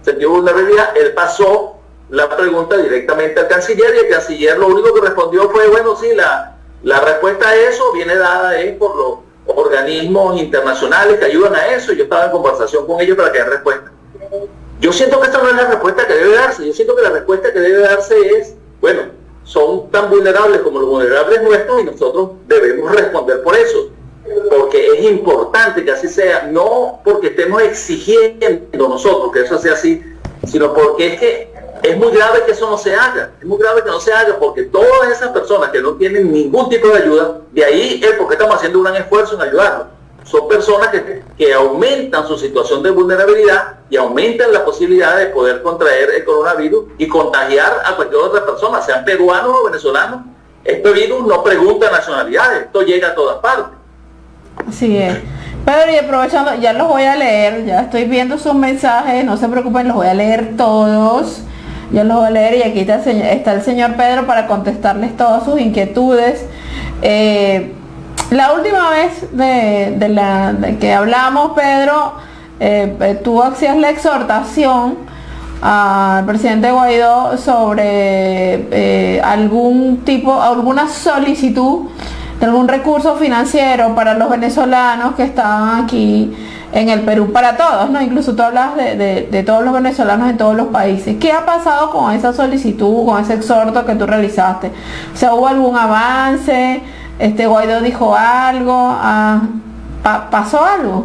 sentido de vulnerabilidad, él pasó la pregunta directamente al canciller y el canciller lo único que respondió fue, bueno, sí, la, la respuesta a eso viene dada eh, por los organismos internacionales que ayudan a eso, y yo estaba en conversación con ellos para que den respuesta. Yo siento que esta no es la respuesta que debe darse, yo siento que la respuesta que debe darse es, bueno, son tan vulnerables como los vulnerables nuestros y nosotros debemos responder por eso, porque es importante que así sea, no porque estemos exigiendo nosotros que eso sea así, sino porque es que es muy grave que eso no se haga, es muy grave que no se haga, porque todas esas personas que no tienen ningún tipo de ayuda, de ahí el por qué estamos haciendo un gran esfuerzo en ayudarlos, son personas que, que aumentan su situación de vulnerabilidad y aumentan la posibilidad de poder contraer el coronavirus y contagiar a cualquier otra persona, sean peruanos o venezolanos. Este virus no pregunta nacionalidades, esto llega a todas partes. Así es. Pedro, y aprovechando, ya los voy a leer, ya estoy viendo sus mensajes, no se preocupen, los voy a leer todos. Yo los voy a leer y aquí está el señor, está el señor Pedro para contestarles todas sus inquietudes. Eh, la última vez de, de, la, de que hablamos, Pedro, eh, tú hacías la exhortación al presidente Guaidó sobre eh, algún tipo, alguna solicitud de algún recurso financiero para los venezolanos que estaban aquí en el Perú, para todos, ¿no? Incluso tú hablas de, de, de todos los venezolanos en todos los países. ¿Qué ha pasado con esa solicitud, con ese exhorto que tú realizaste? O sea, ¿hubo algún avance? Este Guaidó dijo algo, ah, pa ¿pasó algo?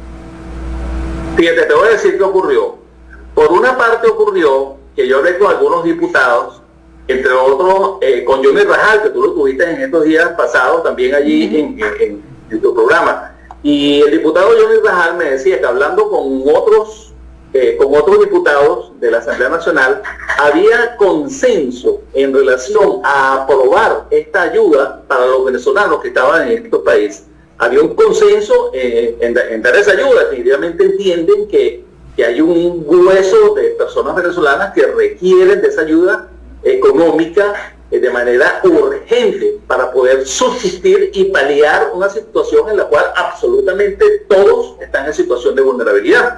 Fíjate, te voy a decir qué ocurrió. Por una parte ocurrió que yo hablé con algunos diputados, entre otros eh, con Johnny Rajal, que tú lo tuviste en estos días pasados también allí uh-huh. en, en, en tu programa. Y el diputado Johnny Rajal me decía que hablando con otros, eh, con otros diputados de la Asamblea Nacional, había consenso en relación a aprobar esta ayuda para los venezolanos que estaban en estos países. Había un consenso eh, en, en dar esa ayuda. Definitivamente entienden que, que hay un grueso de personas venezolanas que requieren de esa ayuda económica de manera urgente para poder subsistir y paliar una situación en la cual absolutamente todos están en situación de vulnerabilidad.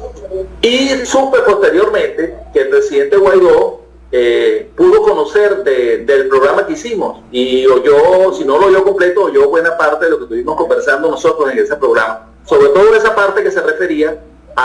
Y supe posteriormente que el presidente Guaidó eh, pudo conocer de, del programa que hicimos y oyó, si no lo oyó completo, oyó buena parte de lo que estuvimos conversando nosotros en ese programa, sobre todo esa parte que se refería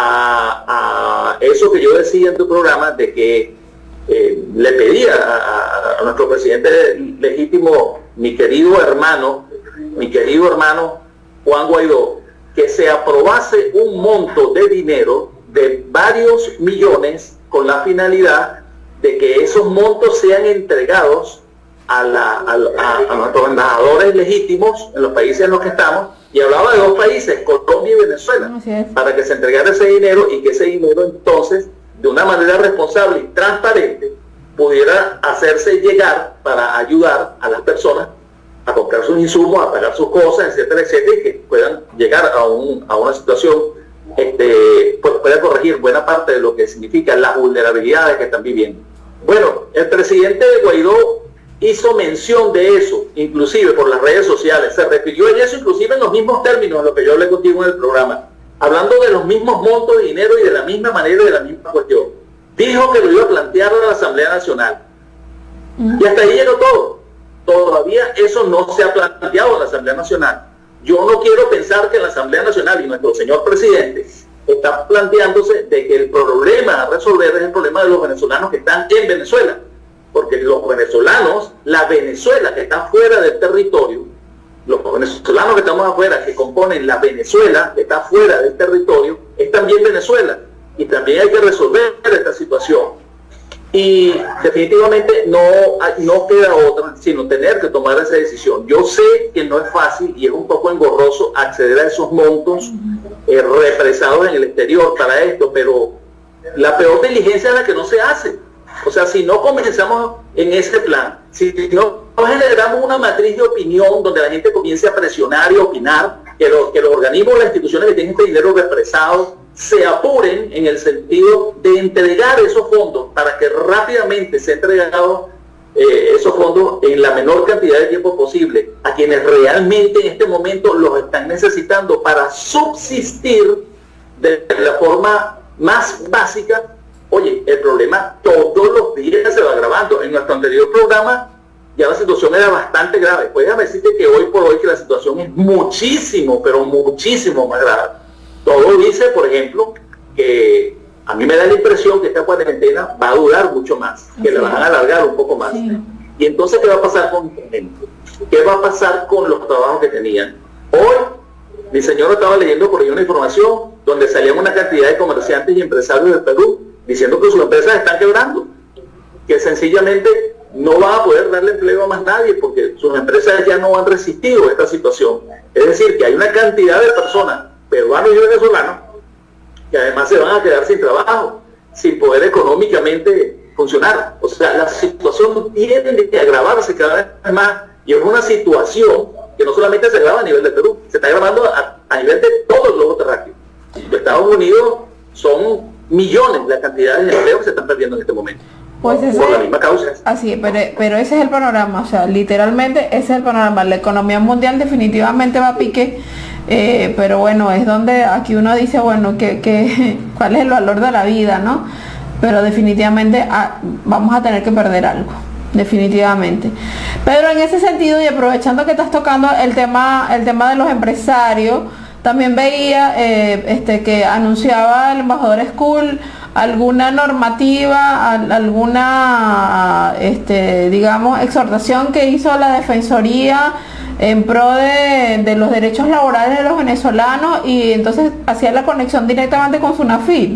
a, a eso que yo decía en tu programa de que Eh, le pedía a, a nuestro presidente legítimo, mi querido hermano, mi querido hermano Juan Guaidó, que se aprobase un monto de dinero de varios millones con la finalidad de que esos montos sean entregados a, la, a, a, a nuestros embajadores legítimos en los países en los que estamos, y hablaba de dos países, Colombia y Venezuela, para que se entregara ese dinero y que ese dinero entonces de una manera responsable y transparente pudiera hacerse llegar para ayudar a las personas a comprar sus insumos, a pagar sus cosas, etcétera, etcétera, y que puedan llegar a, un, a una situación, este, pues pueda corregir buena parte de lo que significan las vulnerabilidades que están viviendo. Bueno, el presidente Guaidó hizo mención de eso, inclusive por las redes sociales, se refirió en eso inclusive en los mismos términos en lo que yo hablé contigo en el programa, hablando de los mismos montos de dinero y de la misma manera y de la misma cuestión. Dijo que lo iba a plantear a la Asamblea Nacional. Y hasta ahí llegó todo. Todavía eso no se ha planteado en la Asamblea Nacional. Yo no quiero pensar que la Asamblea Nacional y nuestro señor presidente está planteándose de que el problema a resolver es el problema de los venezolanos que están en Venezuela. Porque los venezolanos, la Venezuela que está fuera del territorio, los venezolanos que estamos afuera, que componen la Venezuela, que está fuera del territorio, es también Venezuela. Y también hay que resolver esta situación. Y definitivamente no, no queda otra sino tener que tomar esa decisión. Yo sé que no es fácil y es un poco engorroso acceder a esos montos eh, represados en el exterior para esto, pero la peor diligencia es la que no se hace. O sea, si no comenzamos en ese plan, si no generamos una matriz de opinión donde la gente comience a presionar y opinar, que los, que los organismos, las instituciones que tienen este dinero represado, se apuren en el sentido de entregar esos fondos para que rápidamente se entregado eh, esos fondos en la menor cantidad de tiempo posible a quienes realmente en este momento los están necesitando para subsistir de la forma más básica Oye, el problema todos los días se va agravando. En nuestro anterior programa ya la situación era bastante grave. Pues déjame decirte que hoy por hoy que la situación es muchísimo, pero muchísimo más grave. Todo dice, por ejemplo, que a mí me da la impresión que esta cuarentena va a durar mucho más, que sí, la van a alargar un poco más. Sí. Y entonces, ¿qué va a pasar con la gente? ¿Qué va a pasar con los trabajos que tenían? Hoy, mi señor estaba leyendo por ahí una información donde salían una cantidad de comerciantes y empresarios del Perú diciendo que sus empresas están quebrando, que sencillamente no van a poder darle empleo a más nadie porque sus empresas ya no han resistido esta situación. Es decir, que hay una cantidad de personas, peruanos y venezolanos, que además se van a quedar sin trabajo, sin poder económicamente funcionar. O sea, la situación tiene que agravarse cada vez más, y es una situación que no solamente se agrava a nivel de Perú, se está agravando a, a nivel de todo el globo terráqueo. En Estados Unidos son millones la cantidad de empleos que se están perdiendo en este momento. Pues ese, por la misma causa. Así, pero, pero ese es el panorama, o sea, literalmente ese es el panorama. La economía mundial definitivamente va a pique, eh, pero bueno, es donde aquí uno dice, bueno, que, que cuál es el valor de la vida, ¿no? Pero definitivamente ah, vamos a tener que perder algo, definitivamente. Pero en ese sentido, y aprovechando que estás tocando el tema, el tema de los empresarios, también veía eh, este, que anunciaba el embajador Skull alguna normativa, alguna, este, digamos, exhortación que hizo la Defensoría en pro de, de los derechos laborales de los venezolanos, y entonces hacía la conexión directamente con SUNAFIL.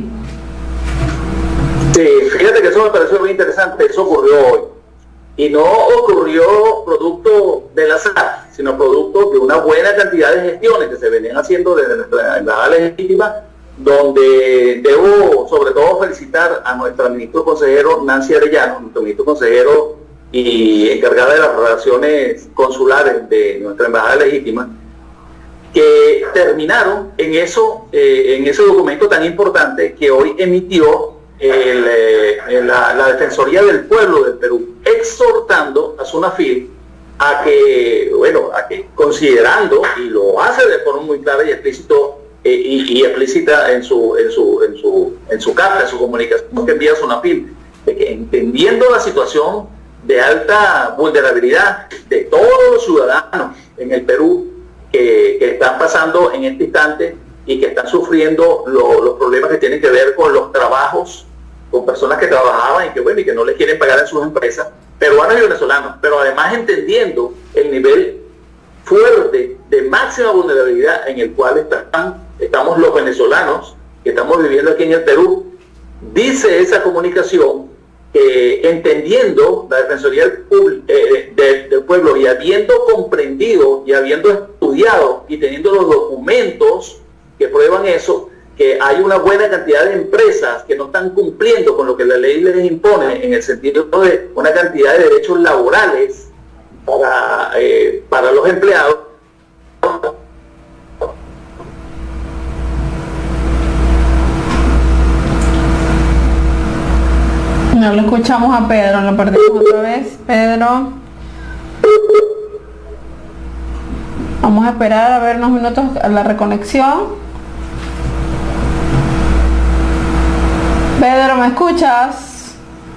Sí, fíjate que eso me pareció muy interesante. Eso ocurrió hoy. Y no ocurrió producto del azar, sino producto de una buena cantidad de gestiones que se venían haciendo desde nuestra embajada legítima, donde debo sobre todo felicitar a nuestra ministro consejero Nancy Arellano, nuestro ministro consejero y encargada de las relaciones consulares de nuestra embajada legítima, que terminaron en eso, eh, en ese documento tan importante que hoy emitió el, eh, la, la Defensoría del Pueblo del Perú, exhortando a SUNAFIL a que, bueno, a que considerando, y lo hace de forma muy clara y explícito, eh, y, y explícita en su, en su, en su, en su carta, en su comunicación que envía a SUNAFIL, de que entendiendo la situación de alta vulnerabilidad de todos los ciudadanos en el Perú que, que están pasando en este instante y que están sufriendo lo, los problemas que tienen que ver con los trabajos, con personas que trabajaban y que, bueno, y que no les quieren pagar en sus empresas, peruanos y venezolanos, pero además entendiendo el nivel fuerte de máxima vulnerabilidad en el cual están, estamos los venezolanos que estamos viviendo aquí en el Perú. Dice esa comunicación que, entendiendo la Defensoría del, eh, del, del Pueblo y habiendo comprendido y habiendo estudiado y teniendo los documentos que prueban eso, que hay una buena cantidad de empresas que no están cumpliendo con lo que la ley les impone en el sentido de una cantidad de derechos laborales para, eh, para los empleados. No lo escuchamos a Pedro, lo perdimos otra vez. Pedro, vamos a esperar a ver unos minutos a la reconexión. Pedro, ¿me escuchas?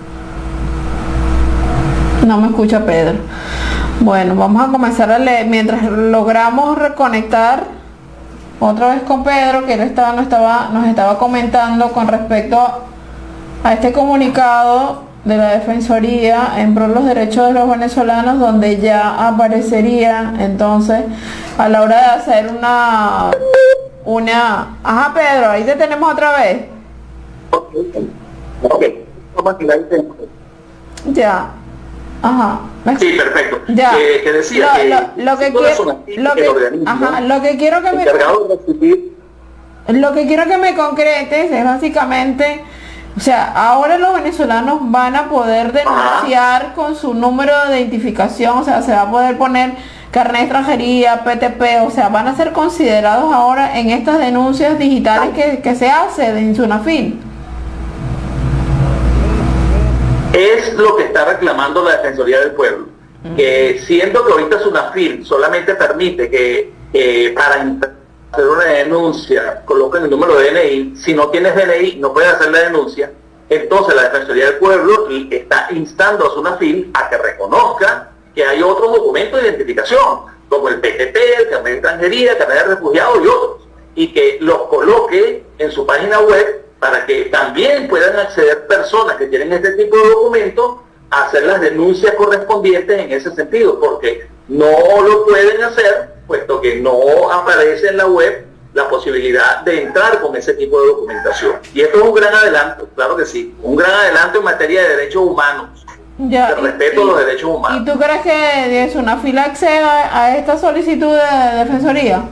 No me escucha Pedro. Bueno, vamos a comenzar a leer mientras logramos reconectar otra vez con Pedro, que él estaba, nos, estaba, nos estaba comentando con respecto a este comunicado de la Defensoría en pro de los derechos de los venezolanos, donde ya aparecería entonces a la hora de hacer una una ajá Pedro, ahí te tenemos otra vez. Okay. Ya, ajá. Sí, perfecto. Ya. Eh, que decía lo, que lo, lo que quiero, lo que, ajá, lo que quiero que me lo que quiero que me concretes es básicamente, o sea, ahora los venezolanos van a poder denunciar ajá. con su número de identificación, o sea, se va a poder poner carnet de extranjería, P T P, o sea, van a ser considerados ahora en estas denuncias digitales que, que se hace de SUNAFIL. Es lo que está reclamando la Defensoría del Pueblo, uh-huh. que siendo que ahorita SUNAFIL solamente permite que eh, para hacer una denuncia coloquen el número de D N I, si no tienes D N I no puedes hacer la denuncia, Entonces la Defensoría del Pueblo está instando a SUNAFIL a que reconozca que hay otros documentos de identificación, como el P G T, el carnet de extranjería, el carnet de refugiado y otros, y que los coloque en su página web para que también puedan acceder personas que tienen este tipo de documentos a hacer las denuncias correspondientes en ese sentido, porque no lo pueden hacer, puesto que no aparece en la web la posibilidad de entrar con ese tipo de documentación. Y esto es un gran adelanto, claro que sí, un gran adelanto en materia de derechos humanos, ya, de respeto y, a los derechos humanos. ¿Y tú crees que SUNAFIL acceda a esta solicitud de defensoría?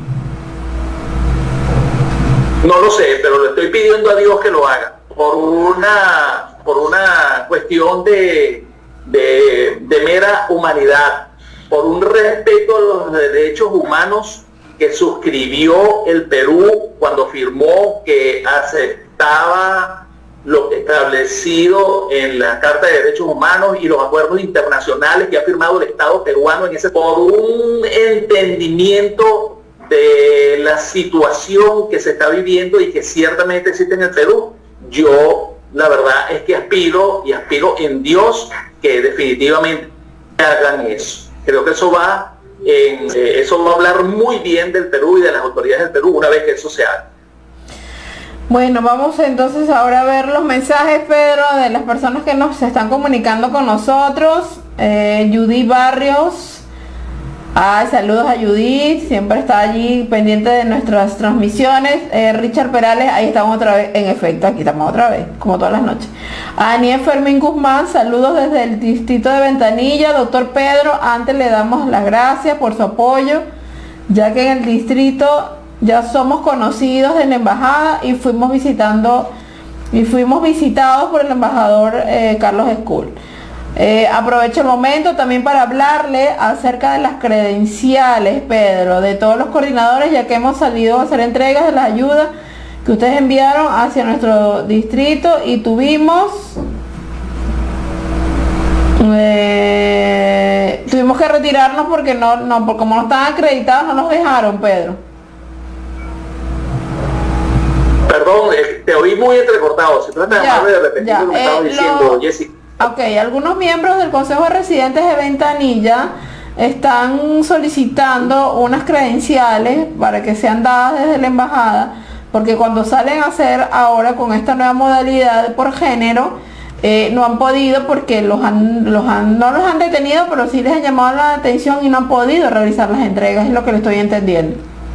No lo sé, pero le estoy pidiendo a Dios que lo haga, por una, por una cuestión de, de, de mera humanidad, por un respeto a los derechos humanos que suscribió el Perú cuando firmó que aceptaba lo establecido en la Carta de Derechos Humanos y los acuerdos internacionales que ha firmado el Estado peruano en ese, por un entendimiento de la situación que se está viviendo y que ciertamente existe en el Perú. Yo la verdad es que aspiro y aspiro en Dios que definitivamente hagan eso. Creo que eso va En, eh, eso va a hablar muy bien del Perú y de las autoridades del Perú una vez que eso se haga. Bueno, vamos entonces ahora a ver los mensajes, Pedro, de las personas que nos están comunicando con nosotros. eh, Judith Barrios, ay, saludos a Judith, siempre está allí pendiente de nuestras transmisiones. eh, Richard Perales, ahí estamos otra vez, en efecto, aquí estamos otra vez, como todas las noches. Aniel Fermín Guzmán, saludos desde el distrito de Ventanilla. Doctor Pedro, antes le damos las gracias por su apoyo, ya que en el distrito ya somos conocidos de la embajada y fuimos visitando y fuimos visitados por el embajador eh, Carlos Escul. Eh, aprovecho el momento también para hablarle acerca de las credenciales, Pedro, de todos los coordinadores, ya que hemos salido a hacer entregas de las ayudas que ustedes enviaron hacia nuestro distrito y tuvimos eh, tuvimos que retirarnos porque no, no, porque como no estaban acreditados no nos dejaron, Pedro. Perdón, eh, te oí muy entrecortado. Si trata de amarme de repente lo que estabas eh, diciendo, lo... Jessy. Ok, algunos miembros del Consejo de Residentes de Ventanilla están solicitando unas credenciales para que sean dadas desde la embajada, porque cuando salen a hacer ahora con esta nueva modalidad por género, eh, no han podido porque los han, los han, no los han detenido, pero sí les han llamado la atención y no han podido realizar las entregas, es lo que le estoy entendiendo.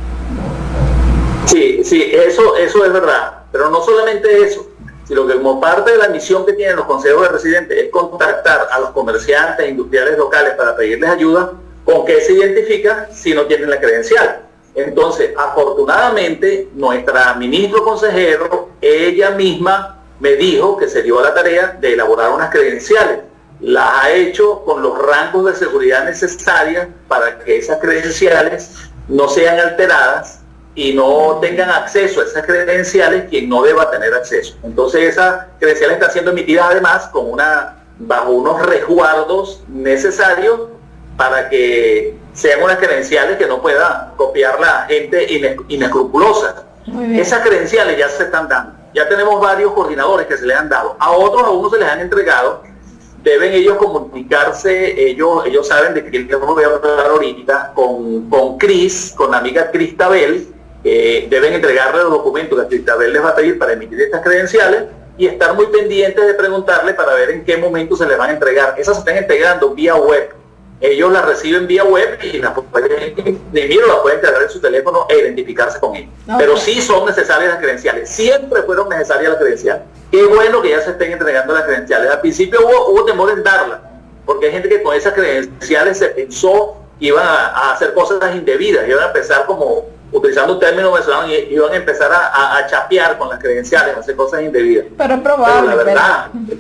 Sí, sí, eso, eso es verdad, pero no solamente eso, sino que como parte de la misión que tienen los consejos de residentes es contactar a los comerciantes e industriales locales para pedirles ayuda, con qué se identifica si no tienen la credencial. Entonces, afortunadamente, nuestra ministro consejero, ella misma me dijo que se dio a la tarea de elaborar unas credenciales. Las ha hecho con los rangos de seguridad necesarios para que esas credenciales no sean alteradas y no tengan acceso a esas credenciales quien no deba tener acceso. Entonces esas credenciales están siendo emitidas además con una, bajo unos resguardos necesarios para que sean unas credenciales que no pueda copiar la gente inescrupulosa. Esas credenciales ya se están dando. Ya tenemos varios coordinadores que se les han dado. A otros, a unos se les han entregado. Deben ellos comunicarse, ellos ellos saben de quién les voy a hablar ahorita, con, con Cris, con la amiga Cristabel. Eh, deben entregarle los documentos que Cristabel les va a pedir para emitir estas credenciales y estar muy pendientes de preguntarle para ver en qué momento se les van a entregar. Esas se están entregando vía web. Ellos las reciben vía web y las pueden imprimir o las pueden cargar en su teléfono e identificarse con ellos. Okay. Pero sí son necesarias las credenciales. Siempre fueron necesarias las credenciales. Qué bueno que ya se estén entregando las credenciales. Al principio hubo, hubo temor en darlas, porque hay gente que con esas credenciales se pensó que iban a, a hacer cosas indebidas, iban a empezar como, utilizando un término venezolano, y iban a empezar a, a, a chapear con las credenciales, a hacer cosas indebidas. Pero es probable. Pero la verdad, pero...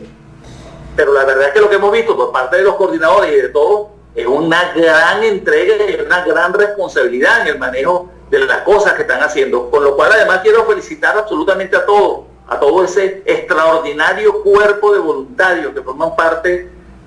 pero la verdad es que lo que hemos visto por parte de los coordinadores y de todos es una gran entrega y una gran responsabilidad en el manejo de las cosas que están haciendo, con lo cual además quiero felicitar absolutamente a todos, a todo ese extraordinario cuerpo de voluntarios que forman parte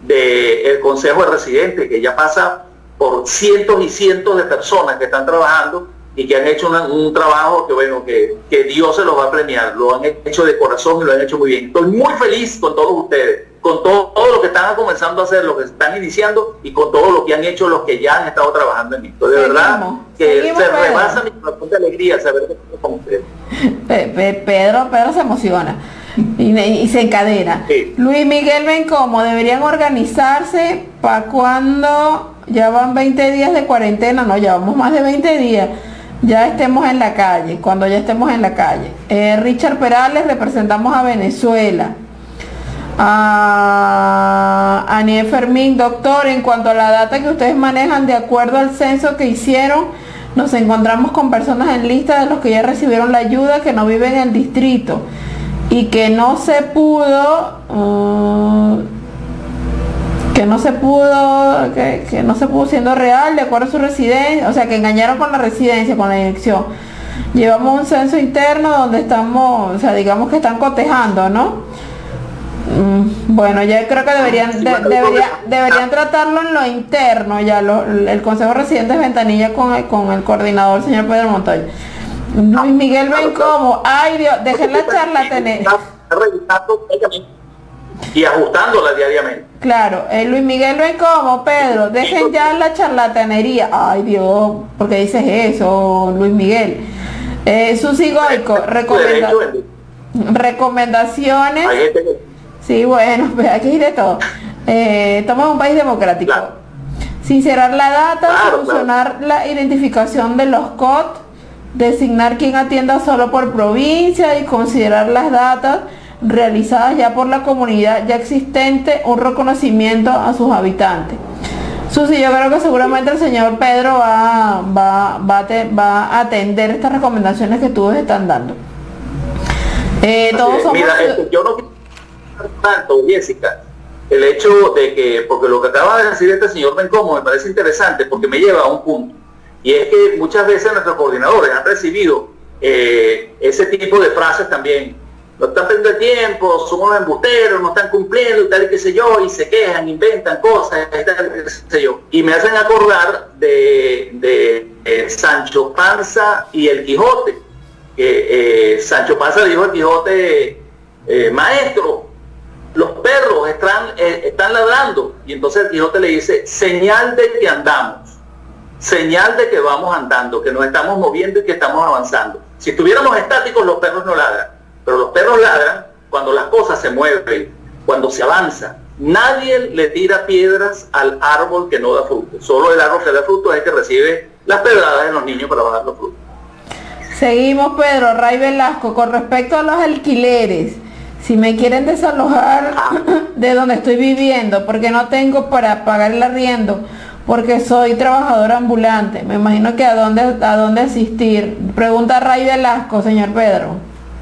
del Consejo de Residentes, que ya pasa por cientos y cientos de personas que están trabajando y que han hecho una, un trabajo que bueno, que, que Dios se los va a premiar, lo han hecho de corazón y lo han hecho muy bien. Estoy muy feliz con todos ustedes, con todo, todo lo que están comenzando a hacer, lo que están iniciando y con todo lo que han hecho los que ya han estado trabajando en esto. De seguimos, verdad que seguimos, se Pedro. Rebasa mi corazón de alegría saber que estoy con ustedes. Pedro, Pedro se emociona y, y se encadena. Sí. Luis Miguel Bencomo, deberían organizarse para cuando ya van veinte días de cuarentena, no, ya vamos más de veinte días, ya estemos en la calle, cuando ya estemos en la calle. Eh, Richard Perales, representamos a Venezuela. A Aniel Fermín, doctor, en cuanto a la data que ustedes manejan, de acuerdo al censo que hicieron, nos encontramos con personas en lista de los que ya recibieron la ayuda que no viven en el distrito y que no se pudo uh, que no se pudo que, que no se pudo siendo real de acuerdo a su residencia, o sea que engañaron con la residencia, con la dirección. Llevamos un censo interno donde estamos, o sea, digamos que están cotejando, ¿no? Bueno, ya creo que deberían de, debería, deberían tratarlo en lo interno, ya lo, el Consejo de Residentes Ventanilla con el, con el coordinador, señor Pedro Montoya. Luis Miguel Bencomo, ay Dios, dejen la charlatanería. Y ajustándola diariamente. Claro, eh, Luis Miguel Bencomo, Pedro, dejen ya la charlatanería. Ay Dios, ¿por qué dices eso, Luis Miguel? Eh, Susi Goico, recomenda recomendaciones. Sí, bueno, pues aquí hay de todo. Eh, estamos en un país democrático. Claro. Sincerar la data, claro, solucionar claro. la identificación de los C O T, designar quien atienda solo por provincia y considerar las datas realizadas ya por la comunidad ya existente, un reconocimiento a sus habitantes. Susi, yo creo que seguramente el señor Pedro va, va, va, a, te, va a atender estas recomendaciones que tú están dando. Eh, todos somos... Mira, este, yo no tanto, Jessica, el hecho de que, porque lo que acaba de decir este señor Bencomo me parece interesante porque me lleva a un punto, y es que muchas veces nuestros coordinadores han recibido eh, ese tipo de frases también: no están perdiendo el tiempo, somos los embusteros, no están cumpliendo y tal y qué sé yo, y se quejan, inventan cosas, y tal y qué sé yo, y me hacen acordar de, de eh, Sancho Panza y el Quijote. que eh, Sancho Panza dijo al Quijote: eh, maestro, los perros están, eh, están ladrando. Y entonces el Quijote le dice: señal de que andamos, señal de que vamos andando, que nos estamos moviendo y que estamos avanzando. Si estuviéramos estáticos, los perros no ladran, pero los perros ladran cuando las cosas se mueven, cuando se avanza. Nadie le tira piedras al árbol que no da fruto, solo el árbol que da fruto es el que recibe las pedradas de los niños para bajar los frutos. Seguimos, Pedro. Ray Velasco, con respecto a los alquileres, si me quieren desalojar de donde estoy viviendo porque no tengo para pagar el arriendo, porque soy trabajadora ambulante, me imagino que a dónde, a dónde asistir. Pregunta Ray Velasco, señor Pedro.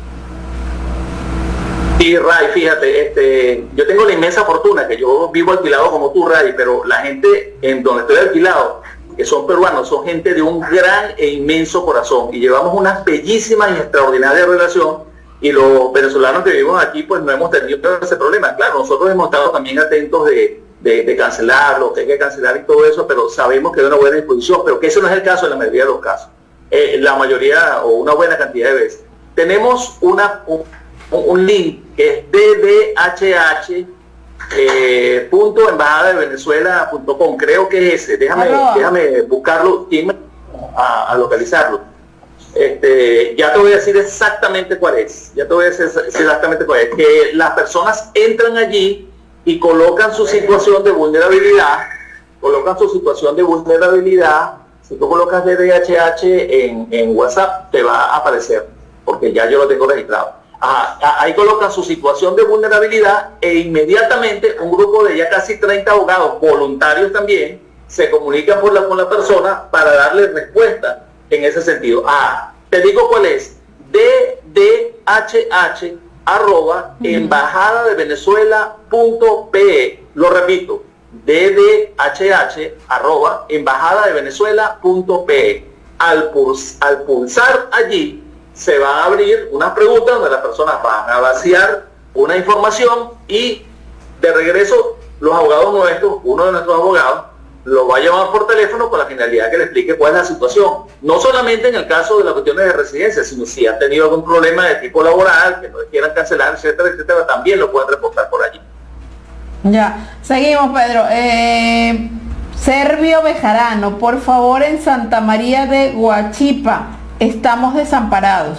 Sí, Ray, fíjate, este, yo tengo la inmensa fortuna que yo vivo alquilado como tú, Ray, pero la gente en donde estoy alquilado, que son peruanos, son gente de un gran e inmenso corazón y llevamos una bellísima y extraordinaria relación, y los venezolanos que vivimos aquí pues no hemos tenido ese problema. Claro, nosotros hemos estado también atentos de, de, de cancelar lo que hay que cancelar y todo eso, pero sabemos que hay una buena disposición, pero que eso no es el caso en la mayoría de los casos, eh, la mayoría o una buena cantidad de veces. Tenemos una, un, un link que es d d h h Eh, punto embajada de venezuela punto com, creo que es ese, déjame, déjame buscarlo a, a localizarlo. Este, ya te voy a decir exactamente cuál es, ya te voy a decir exactamente cuál es, que las personas entran allí y colocan su situación de vulnerabilidad, colocan su situación de vulnerabilidad, si tú colocas D D H H en, en WhatsApp te va a aparecer, porque ya yo lo tengo registrado. Ajá, ahí colocan su situación de vulnerabilidad e inmediatamente un grupo de ya casi treinta abogados voluntarios también se comunican por la, con la persona para darle respuesta en ese sentido. Ah, te digo cuál es: d d h h arroba embajada de venezuela punto p e. Lo repito, d d h h arroba embajada de venezuela punto p e. Al, puls, al pulsar allí se va a abrir unas preguntas donde las personas van a vaciar una información y de regreso los abogados nuestros, uno de nuestros abogados, lo va a llamar por teléfono con la finalidad que le explique cuál es la situación. No solamente en el caso de las cuestiones de residencia, sino si han tenido algún problema de tipo laboral, que no quieran cancelar, etcétera, etcétera, también lo pueden reportar por allí. Ya, seguimos, Pedro. Eh, Servio Bejarano, por favor, en Santa María de Guachipa, estamos desamparados.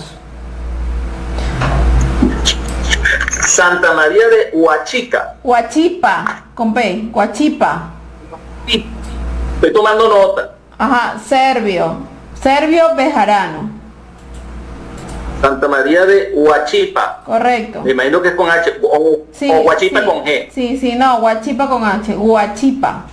Santa María de Huachica. Guachipa, con P, Guachipa. Sí, estoy tomando nota. Ajá, Servio. Servio Bejarano. Santa María de Huachipa. Correcto. Me imagino que es con H, o, Sí, o Huachipa sí, con G. Sí, sí, no, Guachipa con H, Guachipa.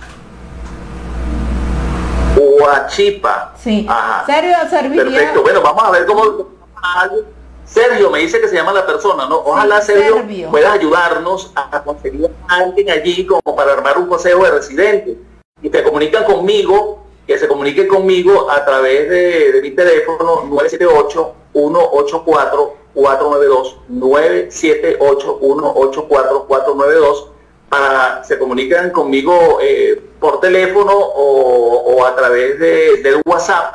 Huachipa. Sí. Ajá. Servio serviría. Perfecto. Bueno, vamos a ver cómo... Sergio me dice que se llama la persona, ¿no? Ojalá, Sí, Sergio, Servio. puedas ayudarnos a conseguir a alguien allí como para armar un consejo de residentes. Y te comunican conmigo, que se comunique conmigo a través de, de mi teléfono nueve siete ocho, uno ocho cuatro, cuatro nueve dos, nueve siete ocho, uno ocho cuatro, cuatro nueve dos, para se comunican conmigo eh, por teléfono o, o a través de, del WhatsApp,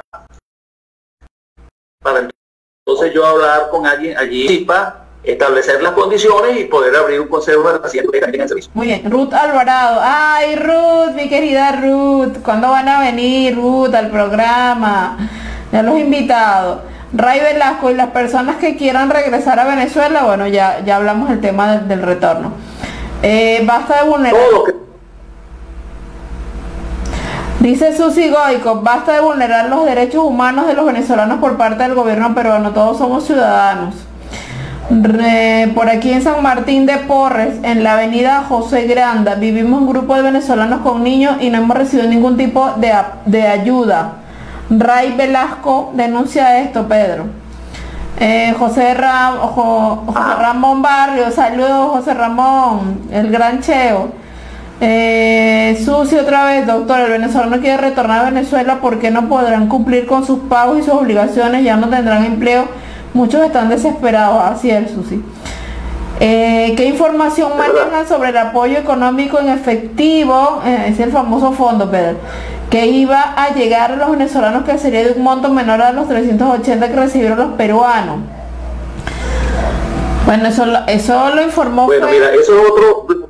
para entonces yo hablar con alguien allí para establecer las condiciones y poder abrir un consejo de residentes que también en servicio. Muy bien, Ruth Alvarado. Ay, Ruth, mi querida Ruth, ¿cuándo van a venir, Ruth, al programa? Ya los invitados. Ray Velasco, y las personas que quieran regresar a Venezuela, bueno, ya, ya hablamos del tema del, del retorno. Eh, basta de vulnerar. Todo lo que... Dice Susi Goico, basta de vulnerar los derechos humanos de los venezolanos por parte del gobierno peruano, todos somos ciudadanos. Re, por aquí en San Martín de Porres, en la avenida José Granda, vivimos un grupo de venezolanos con niños y no hemos recibido ningún tipo de, de ayuda. Ray Velasco denuncia esto, Pedro. Eh, José, Ram, Jo, José Ramón Barrio, saludos José Ramón, el gran Cheo. Eh, Susi otra vez, doctor, el venezolano quiere retornar a Venezuela porque no podrán cumplir con sus pagos y sus obligaciones, ya no tendrán empleo, muchos están desesperados, así es, Susi. Eh, ¿Qué información manejan sobre el apoyo económico en efectivo? Eh, es el famoso fondo, Pedro, que iba a llegar a los venezolanos, que sería de un monto menor a los trescientos ochenta que recibieron los peruanos. Bueno, eso, eso lo informó. Bueno, fue... mira, eso es otro...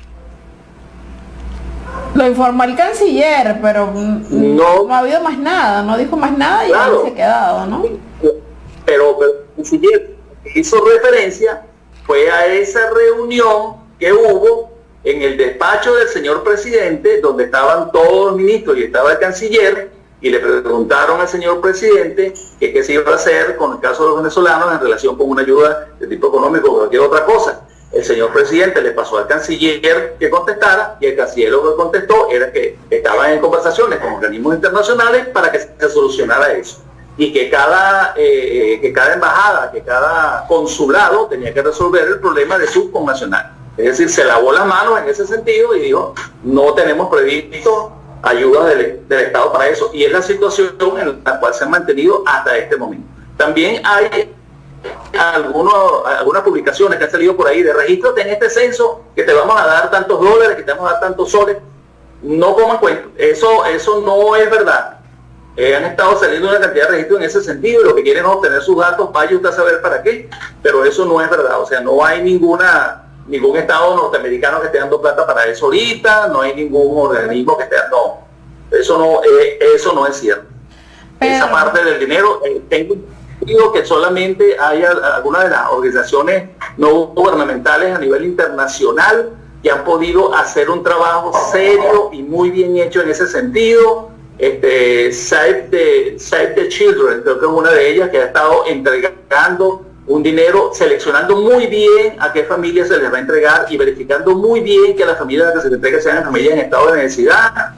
Lo informó el canciller, pero no, no ha habido más nada, no dijo más nada y claro, ahí se ha quedado, ¿no? Pero, pero el canciller hizo referencia fue a esa reunión que hubo en el despacho del señor presidente, donde estaban todos los ministros y estaba el canciller, y le preguntaron al señor presidente que qué se iba a hacer con el caso de los venezolanos en relación con una ayuda de tipo económico o cualquier otra cosa. El señor presidente le pasó al canciller que contestara, y el canciller lo que contestó era que estaban en conversaciones con organismos internacionales para que se solucionara eso, y que cada, eh, que cada embajada, que cada consulado tenía que resolver el problema de su connacional. Es decir, se lavó las manos en ese sentido y dijo, no tenemos previsto ayuda del, del Estado para eso, y es la situación en la cual se han mantenido hasta este momento. También hay algunos, algunas publicaciones que han salido por ahí de regístrate en este censo, que te vamos a dar tantos dólares, que te vamos a dar tantos soles. No coman cuento, eso, eso no es verdad. Eh, han estado saliendo una cantidad de registros en ese sentido, y lo que quieren es obtener sus datos, vaya usted a saber para qué, pero eso no es verdad. O sea, no hay ninguna ningún estado norteamericano que esté dando plata para eso ahorita, no hay ningún organismo que esté dando, no, eso no, eh, eso no es cierto. Pero... esa parte del dinero, eh, tengo entendido que solamente hay algunas de las organizaciones no gubernamentales a nivel internacional que han podido hacer un trabajo serio y muy bien hecho en ese sentido. Este, Save the, Save the Children, creo que es una de ellas, que ha estado entregando un dinero, seleccionando muy bien a qué familias se les va a entregar y verificando muy bien que las familias a las que se les entregue sean familias en estado de necesidad.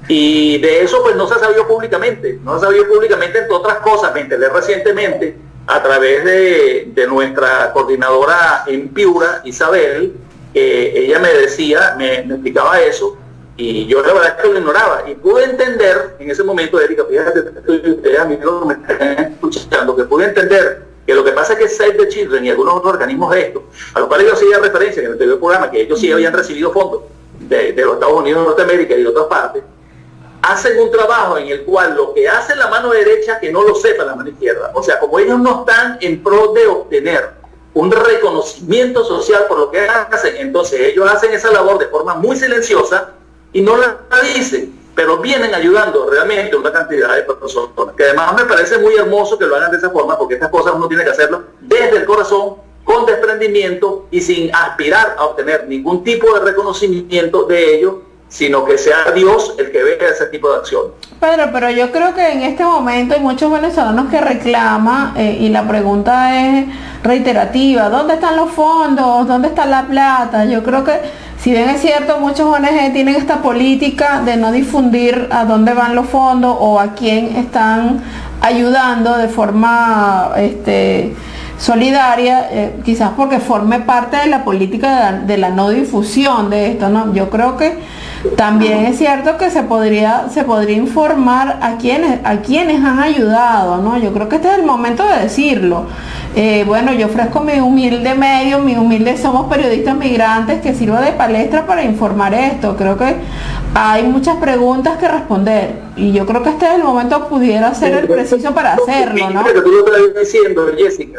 Y de eso pues no se ha sabido públicamente, no se ha sabido públicamente, entre otras cosas. Me enteré recientemente a través de, de nuestra coordinadora en Piura, Isabel, que ella me decía, me, me explicaba eso, y yo la verdad es que lo ignoraba, y pude entender en ese momento, Erika, fíjate, ustedes a mí no me están escuchando, que pude entender que lo que pasa es que Save the Children y algunos otros organismos de esto, a los cuales yo hacía referencia en el anterior programa, que ellos sí habían recibido fondos de, de los Estados Unidos de Norteamérica y de otras partes, hacen un trabajo en el cual lo que hace la mano derecha que no lo sepa la mano izquierda. O sea, como ellos no están en pro de obtener un reconocimiento social por lo que hacen, entonces ellos hacen esa labor de forma muy silenciosa y no la dicen, pero vienen ayudando realmente a una cantidad de personas, que además me parece muy hermoso que lo hagan de esa forma, porque estas cosas uno tiene que hacerlo desde el corazón, con desprendimiento y sin aspirar a obtener ningún tipo de reconocimiento de ello, sino que sea Dios el que vea ese tipo de acción. Pedro, pero yo creo que en este momento hay muchos venezolanos que reclaman eh, y la pregunta es reiterativa: ¿dónde están los fondos? ¿Dónde está la plata? Yo creo que, si bien es cierto, muchos O N G tienen esta política de no difundir a dónde van los fondos o a quién están ayudando de forma este, solidaria, eh, quizás porque forme parte de la política de la, de la no difusión de esto, ¿no? Yo creo que también es cierto que se podría se podría informar a quienes a quienes han ayudado, ¿no? Yo creo que este es el momento de decirlo. Eh, bueno, yo ofrezco mi humilde medio, mi humilde Somos Periodistas Migrantes, que sirva de palestra para informar esto. Creo que hay muchas preguntas que responder y yo creo que este es el momento, pudiera ser el preciso para hacerlo, ¿no? Que tú lo estás diciendo, Jessica,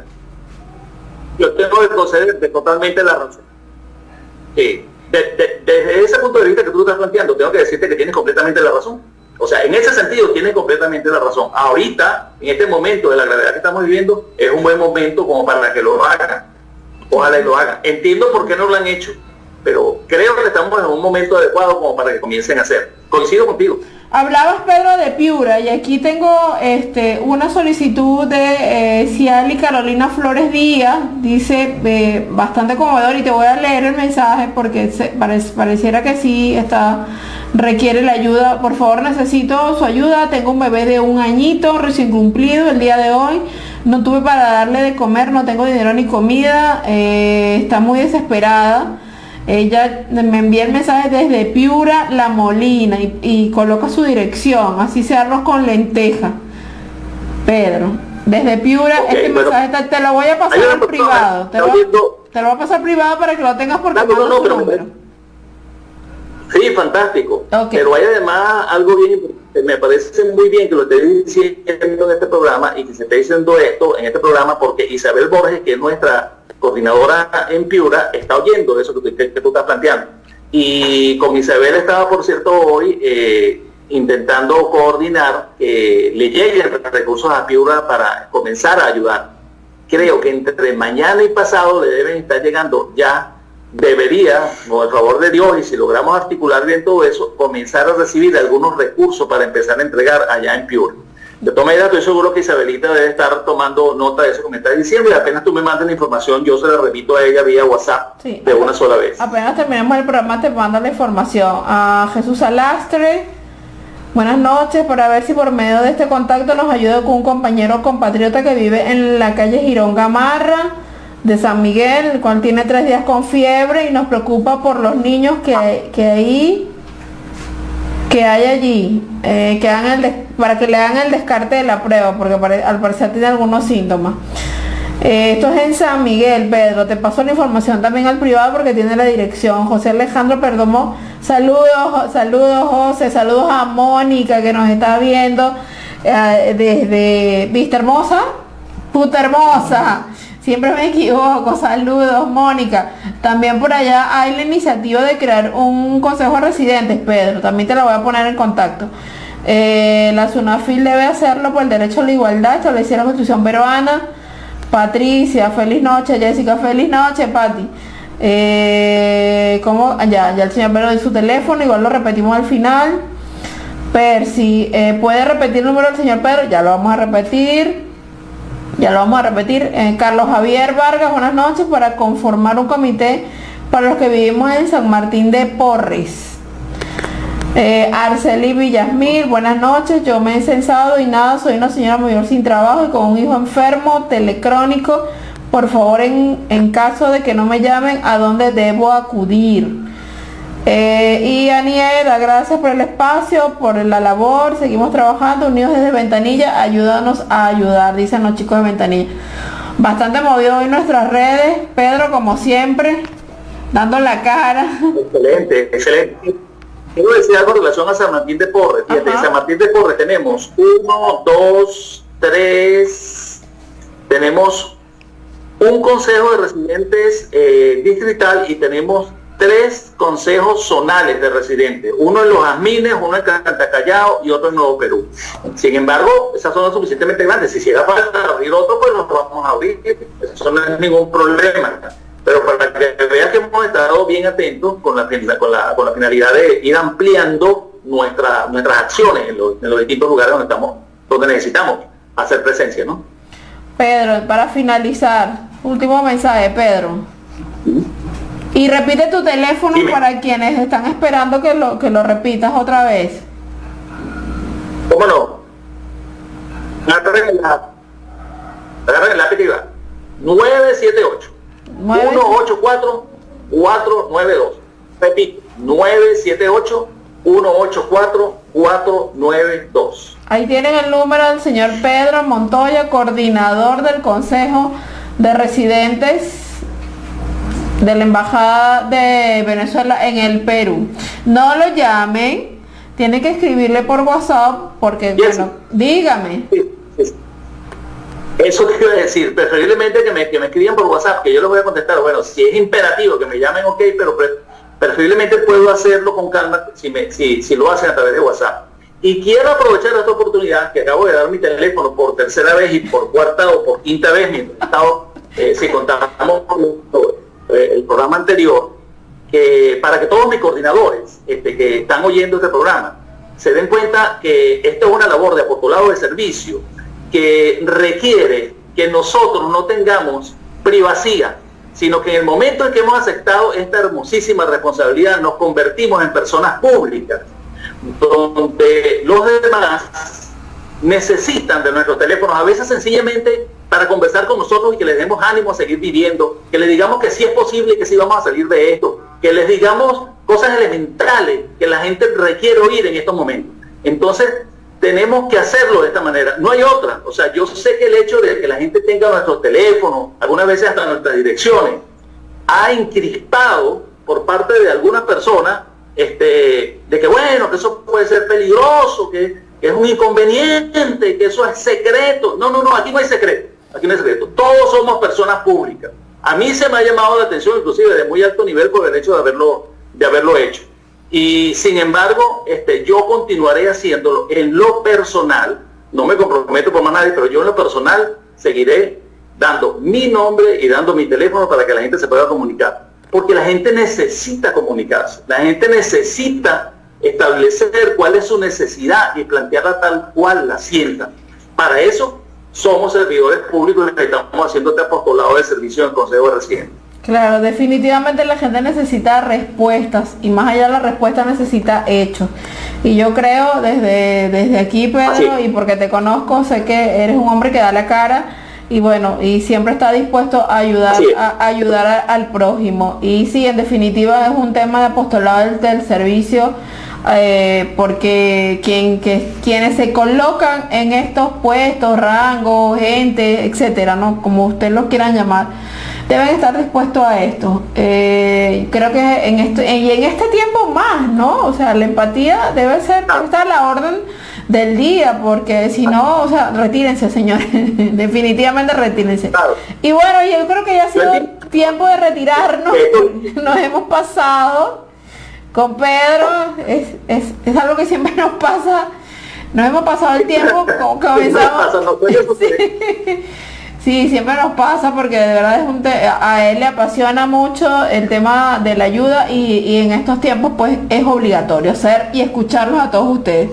yo tengo que concederte totalmente la razón. Sí. De, de, desde ese punto de vista que tú estás planteando, tengo que decirte que tienes completamente la razón. O sea, en ese sentido tienes completamente la razón. Ahorita, en este momento de la gravedad que estamos viviendo, es un buen momento como para que lo hagan. Ojalá y lo hagan. Entiendo por qué no lo han hecho, pero creo que estamos en un momento adecuado como para que comiencen a hacer. Coincido contigo. Hablabas, Pedro, de Piura, y aquí tengo este, una solicitud de eh, Ciali Carolina Flores Díaz. Dice, eh, bastante conmovedor, y te voy a leer el mensaje porque se, pare, pareciera que sí está, requiere la ayuda. Por favor, necesito su ayuda. Tengo un bebé de un añito recién cumplido el día de hoy. No tuve para darle de comer, no tengo dinero ni comida. Eh, está muy desesperada. Ella me envía el mensaje desde Piura, La Molina, y, y coloca su dirección, así sea arroz con lenteja. Pedro, desde Piura, okay, este bueno, mensaje te, te lo voy a pasar en privado. Te lo, te lo voy a pasar privado para que lo tengas porque no, no, no, pero, número. Sí, fantástico. Okay. Pero hay además algo bien importante. Me parece muy bien que lo esté diciendo en este programa y que se esté diciendo esto en este programa, porque Isabel Borges, que es nuestra coordinadora en Piura, está oyendo de eso que, que, que tú estás planteando. Y con Isabel estaba, por cierto, hoy eh, intentando coordinar que le lleguen recursos a Piura para comenzar a ayudar. Creo que entre mañana y pasado le deben estar llegando ya. Debería, con el favor de Dios, y si logramos articular bien todo eso, comenzar a recibir algunos recursos para empezar a entregar allá en Piura. De todas maneras, estoy seguro que Isabelita debe estar tomando nota de eso que me estás diciendo, y apenas tú me mandes la información, yo se la repito a ella vía WhatsApp, sí, de una sola vez. Apenas terminemos el programa te mando la información. A Jesús Alastre, buenas noches, para ver si por medio de este contacto nos ayuda con un compañero compatriota que vive en la calle Girón Gamarra de San Miguel, el cual tiene tres días con fiebre y nos preocupa por los niños que, que ahí que hay allí, eh, que hagan el para que le hagan el descarte de la prueba, porque pare al parecer tiene algunos síntomas. Eh, esto es en San Miguel, Pedro. Te paso la información también al privado porque tiene la dirección. José Alejandro Perdomo, saludos, saludos José, saludos a Mónica que nos está viendo eh, desde Vista Hermosa, Puta Hermosa. Siempre me equivoco, saludos Mónica. También por allá hay la iniciativa de crear un consejo de residentes, Pedro, también te la voy a poner en contacto. Eh, la SUNAFIL debe hacerlo por el derecho a la igualdad, establecida la Constitución peruana. Patricia, feliz noche. Jessica, feliz noche, Pati. Eh, ¿cómo? Ya, ya el señor Pedro dio su teléfono, igual lo repetimos al final. Percy, eh, ¿puede repetir el número del señor Pedro? Ya lo vamos a repetir. Ya lo vamos a repetir. Eh, Carlos Javier Vargas, buenas noches, para conformar un comité para los que vivimos en San Martín de Porres. Eh, Arceli Villasmil, buenas noches, yo me he censado y nada, soy una señora mayor sin trabajo y con un hijo enfermo, telecrónico. Por favor, en, en caso de que no me llamen, ¿a dónde debo acudir? Eh, y Anieda, gracias por el espacio, por la labor, seguimos trabajando, unidos desde Ventanilla, ayúdanos a ayudar, dicen los chicos de Ventanilla. Bastante movido hoy nuestras redes, Pedro, como siempre, dando la cara. Excelente, excelente. quiero decir algo en relación a San Martín de Porres. Fíjate, en San Martín de Porres tenemos uno, dos, tres, tenemos un consejo de residentes eh, distrital y tenemos tres consejos zonales de residentes, uno en Los Jazmines, uno en Cantacallao y otro en Nuevo Perú. Sin embargo, esas son suficientemente grandes. Si llega falta abrir otro, pues los vamos a abrir. Eso no es ningún problema. Pero para que vean que hemos estado bien atentos con la, con la, con la finalidad de ir ampliando nuestra, nuestras acciones en los, en los distintos lugares donde estamos, donde necesitamos hacer presencia, ¿no? Pedro, para finalizar, último mensaje, Pedro. ¿Mm? Y repite tu teléfono. Dime. Para quienes están esperando que lo que lo repitas otra vez. ¿Cómo no? Agarren el lápiz. Agarren el lápiz y va. nueve siete ocho, uno ocho cuatro, cuatro nueve dos. Repito, nueve siete ocho, uno ocho cuatro, cuatro nueve dos. Ahí tienen el número del señor Pedro Montoya, coordinador del Consejo de Residentes de la Embajada de Venezuela en el Perú. No lo llamen, tienen que escribirle por WhatsApp porque, yes. Bueno, dígame. Sí, sí. Eso quiero decir, preferiblemente que me, que me escriban por WhatsApp, que yo les voy a contestar. Bueno, si es imperativo que me llamen, ok, pero pre, preferiblemente puedo hacerlo con calma si, me, si, si lo hacen a través de WhatsApp. Y quiero aprovechar esta oportunidad que acabo de dar mi teléfono por tercera vez y por cuarta o por quinta vez, mientras estado, eh, si contamos con el programa anterior, que para que todos mis coordinadores este, que están oyendo este programa se den cuenta que esto es una labor de apostolado de servicio que requiere que nosotros no tengamos privacidad, sino que en el momento en que hemos aceptado esta hermosísima responsabilidad nos convertimos en personas públicas, donde los demás necesitan de nuestros teléfonos, a veces sencillamente para conversar con nosotros y que les demos ánimo a seguir viviendo, que les digamos que sí es posible y que sí vamos a salir de esto, que les digamos cosas elementales que la gente requiere oír en estos momentos. Entonces tenemos que hacerlo de esta manera, no hay otra. O sea, yo sé que el hecho de que la gente tenga nuestros teléfonos, algunas veces hasta nuestras direcciones, ha encrispado por parte de algunas personas este, de que bueno, que eso puede ser peligroso, que, que es un inconveniente, que eso es secreto. No, no, no, aquí no hay secreto, aquí no hay secreto. Todos somos personas públicas. A mí se me ha llamado la atención, inclusive de muy alto nivel, por el hecho de haberlo, de haberlo hecho. Y sin embargo, este, yo continuaré haciéndolo en lo personal. No me comprometo por más nadie, pero yo en lo personal seguiré dando mi nombre y dando mi teléfono para que la gente se pueda comunicar. Porque la gente necesita comunicarse, la gente necesita establecer cuál es su necesidad y plantearla tal cual la sienta. Para eso somos servidores públicos y estamos haciendo este apostolado de servicio en el Consejo de Residentes. Claro, definitivamente la gente necesita respuestas y más allá de la respuesta necesita hechos. Y yo creo desde, desde aquí, Pedro, Así. y porque te conozco, sé que eres un hombre que da la cara y bueno, y siempre está dispuesto a ayudar a, a ayudar a, al prójimo. Y sí, en definitiva es un tema de apostolado del, del servicio, eh, porque quien, que, quienes se colocan en estos puestos, rangos, gente, etcétera, ¿no? Como ustedes lo quieran llamar, deben estar dispuestos a esto. Eh, creo que en esto y en este tiempo más, ¿no? O sea, la empatía debe ser estar a la orden del día, porque si no, o sea, retírense, señores. Definitivamente retírense. Claro. Y bueno, yo creo que ya ha sido tiempo de retirarnos. Nos hemos pasado con Pedro. Es, es, es algo que siempre nos pasa. Nos hemos pasado el tiempo como comenzamos. Sí. Sí, siempre nos pasa porque de verdad es un te a él le apasiona mucho el tema de la ayuda y, y en estos tiempos pues es obligatorio hacer y escucharlos a todos ustedes.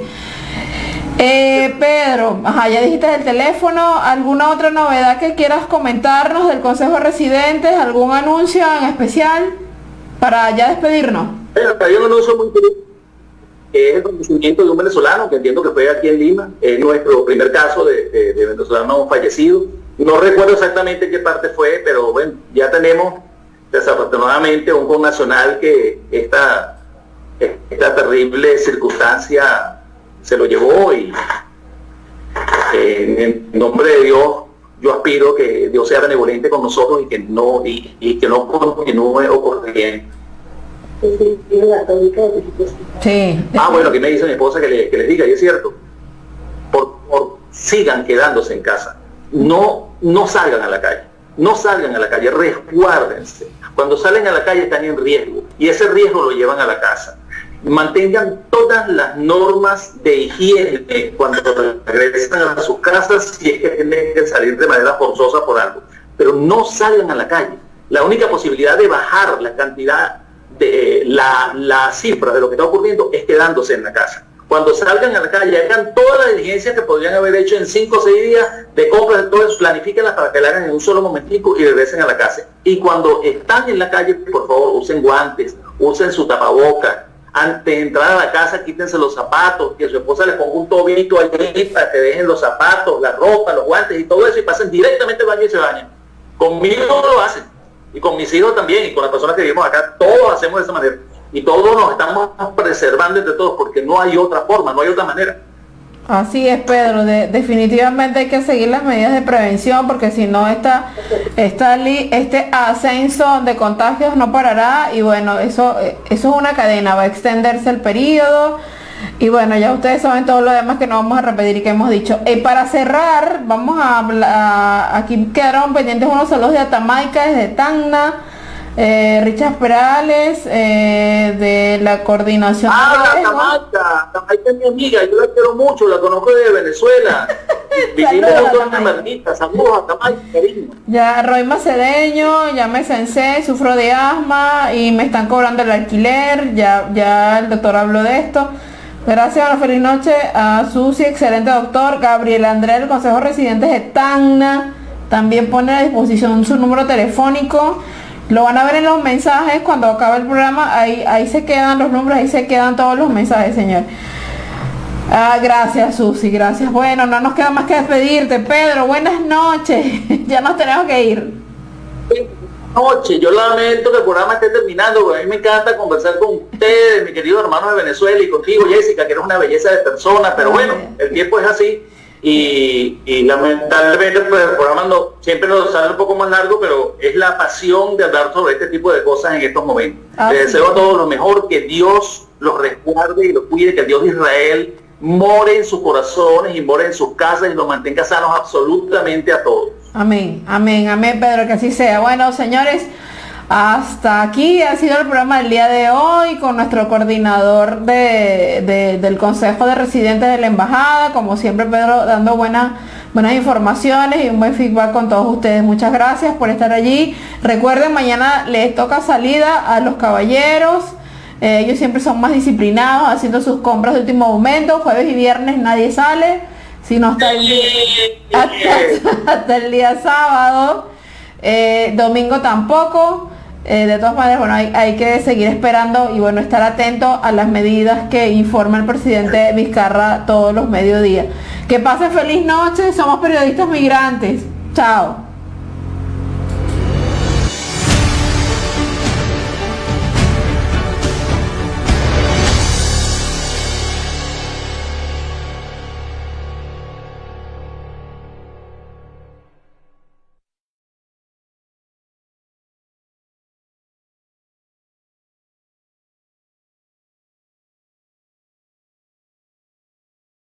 Eh, Pedro, ajá, ya dijiste el teléfono, ¿alguna otra novedad que quieras comentarnos del Consejo de Residentes? ¿Algún anuncio en especial para ya despedirnos? Bueno, hay un anuncio muy curioso, que es el fallecimiento de un venezolano, que entiendo que fue aquí en Lima, es nuestro primer caso de, de, de venezolano fallecido. No recuerdo exactamente qué parte fue, pero bueno, ya tenemos desafortunadamente un connacional que esta, esta terrible circunstancia se lo llevó y eh, en nombre de Dios yo aspiro que Dios sea benevolente con nosotros y que no, y, y que no continúe ocurriendo Sí. Ah, bueno, aquí me dice mi esposa que, le, que les diga, y es cierto. Por, por, sigan quedándose en casa. No, no salgan a la calle. No salgan a la calle, resguárdense. Cuando salen a la calle están en riesgo y ese riesgo lo llevan a la casa. Mantengan todas las normas de higiene cuando regresan a sus casas si es que tienen que salir de manera forzosa por algo. Pero no salgan a la calle. La única posibilidad de bajar la cantidad de la, la cifra de lo que está ocurriendo es quedándose en la casa. Cuando salgan a la calle, hagan todas las diligencias que podrían haber hecho en cinco o seis días de compras, de todo eso, planifíquenlas para que la hagan en un solo momentico y regresen a la casa. Y cuando están en la calle, por favor, usen guantes, usen su tapabocas. Antes de entrar a la casa, quítense los zapatos, que su esposa les ponga un tobito allí para que dejen los zapatos, la ropa, los guantes y todo eso y pasen directamente al baño y se bañen. Conmigo lo hacen. Y con mis hijos también, y con las personas que vivimos acá, todos hacemos de esa manera. Y todos nos estamos preservando entre todos porque no hay otra forma, no hay otra manera. Así es, Pedro. De, definitivamente hay que seguir las medidas de prevención porque si no esta, esta este ascenso de contagios no parará y bueno, eso, eso es una cadena, va a extenderse el periodo y bueno, ya ustedes saben todo lo demás que no vamos a repetir y que hemos dicho. Y para cerrar, vamos a hablar, aquí quedaron pendientes unos saludos de Atamaica, desde Tacna. Eh, Richard Perales, eh, de la coordinación. Ah, Tamaica, Tamaica es mi amiga, yo la quiero mucho, la conozco de Venezuela. Vivimos juntos en Margarita, saludos a Tamaica, cariño. Ya, Roy Macedeño, ya me censé, sufro de asma y me están cobrando el alquiler, ya, ya el doctor habló de esto. Gracias, una feliz noche a Susi, excelente doctor. Gabriel Andrés, del Consejo de Residentes de Tacna, también pone a disposición su número telefónico. Lo van a ver en los mensajes cuando acabe el programa, ahí, ahí se quedan los números, ahí se quedan todos los mensajes, señor. Ah, gracias, Susi, gracias. Bueno, no nos queda más que despedirte. Pedro, buenas noches. Ya nos tenemos que ir. Noche, yo lamento que el programa esté terminando, porque a mí me encanta conversar con ustedes, mi querido hermano de Venezuela, y contigo, Jessica, que eres una belleza de persona, pero bueno, el tiempo es así. Y, y lamentablemente pues, el programa no, siempre nos sale un poco más largo, pero es la pasión de hablar sobre este tipo de cosas en estos momentos. Ah, Les deseo sí. a todos lo mejor, que Dios los resguarde y los cuide, que el Dios de Israel more en sus corazones y more en sus casas y los mantenga sanos absolutamente a todos. Amén, amén, amén, Pedro, que así sea. Bueno, señores, hasta aquí ha sido el programa del día de hoy con nuestro coordinador de, de, del Consejo de Residentes de la Embajada, como siempre Pedro dando buenas buenas informaciones y un buen feedback con todos ustedes. Muchas gracias por estar allí. Recuerden, mañana les toca salida a los caballeros, eh, ellos siempre son más disciplinados haciendo sus compras de último momento. Jueves y viernes nadie sale, sino hasta el día, hasta, hasta el día sábado, eh, domingo tampoco. Eh, de todas maneras, bueno, hay, hay que seguir esperando y bueno, estar atento a las medidas que informa el presidente Vizcarra todos los mediodías. Que pasen feliz noche, somos periodistas migrantes. Chao.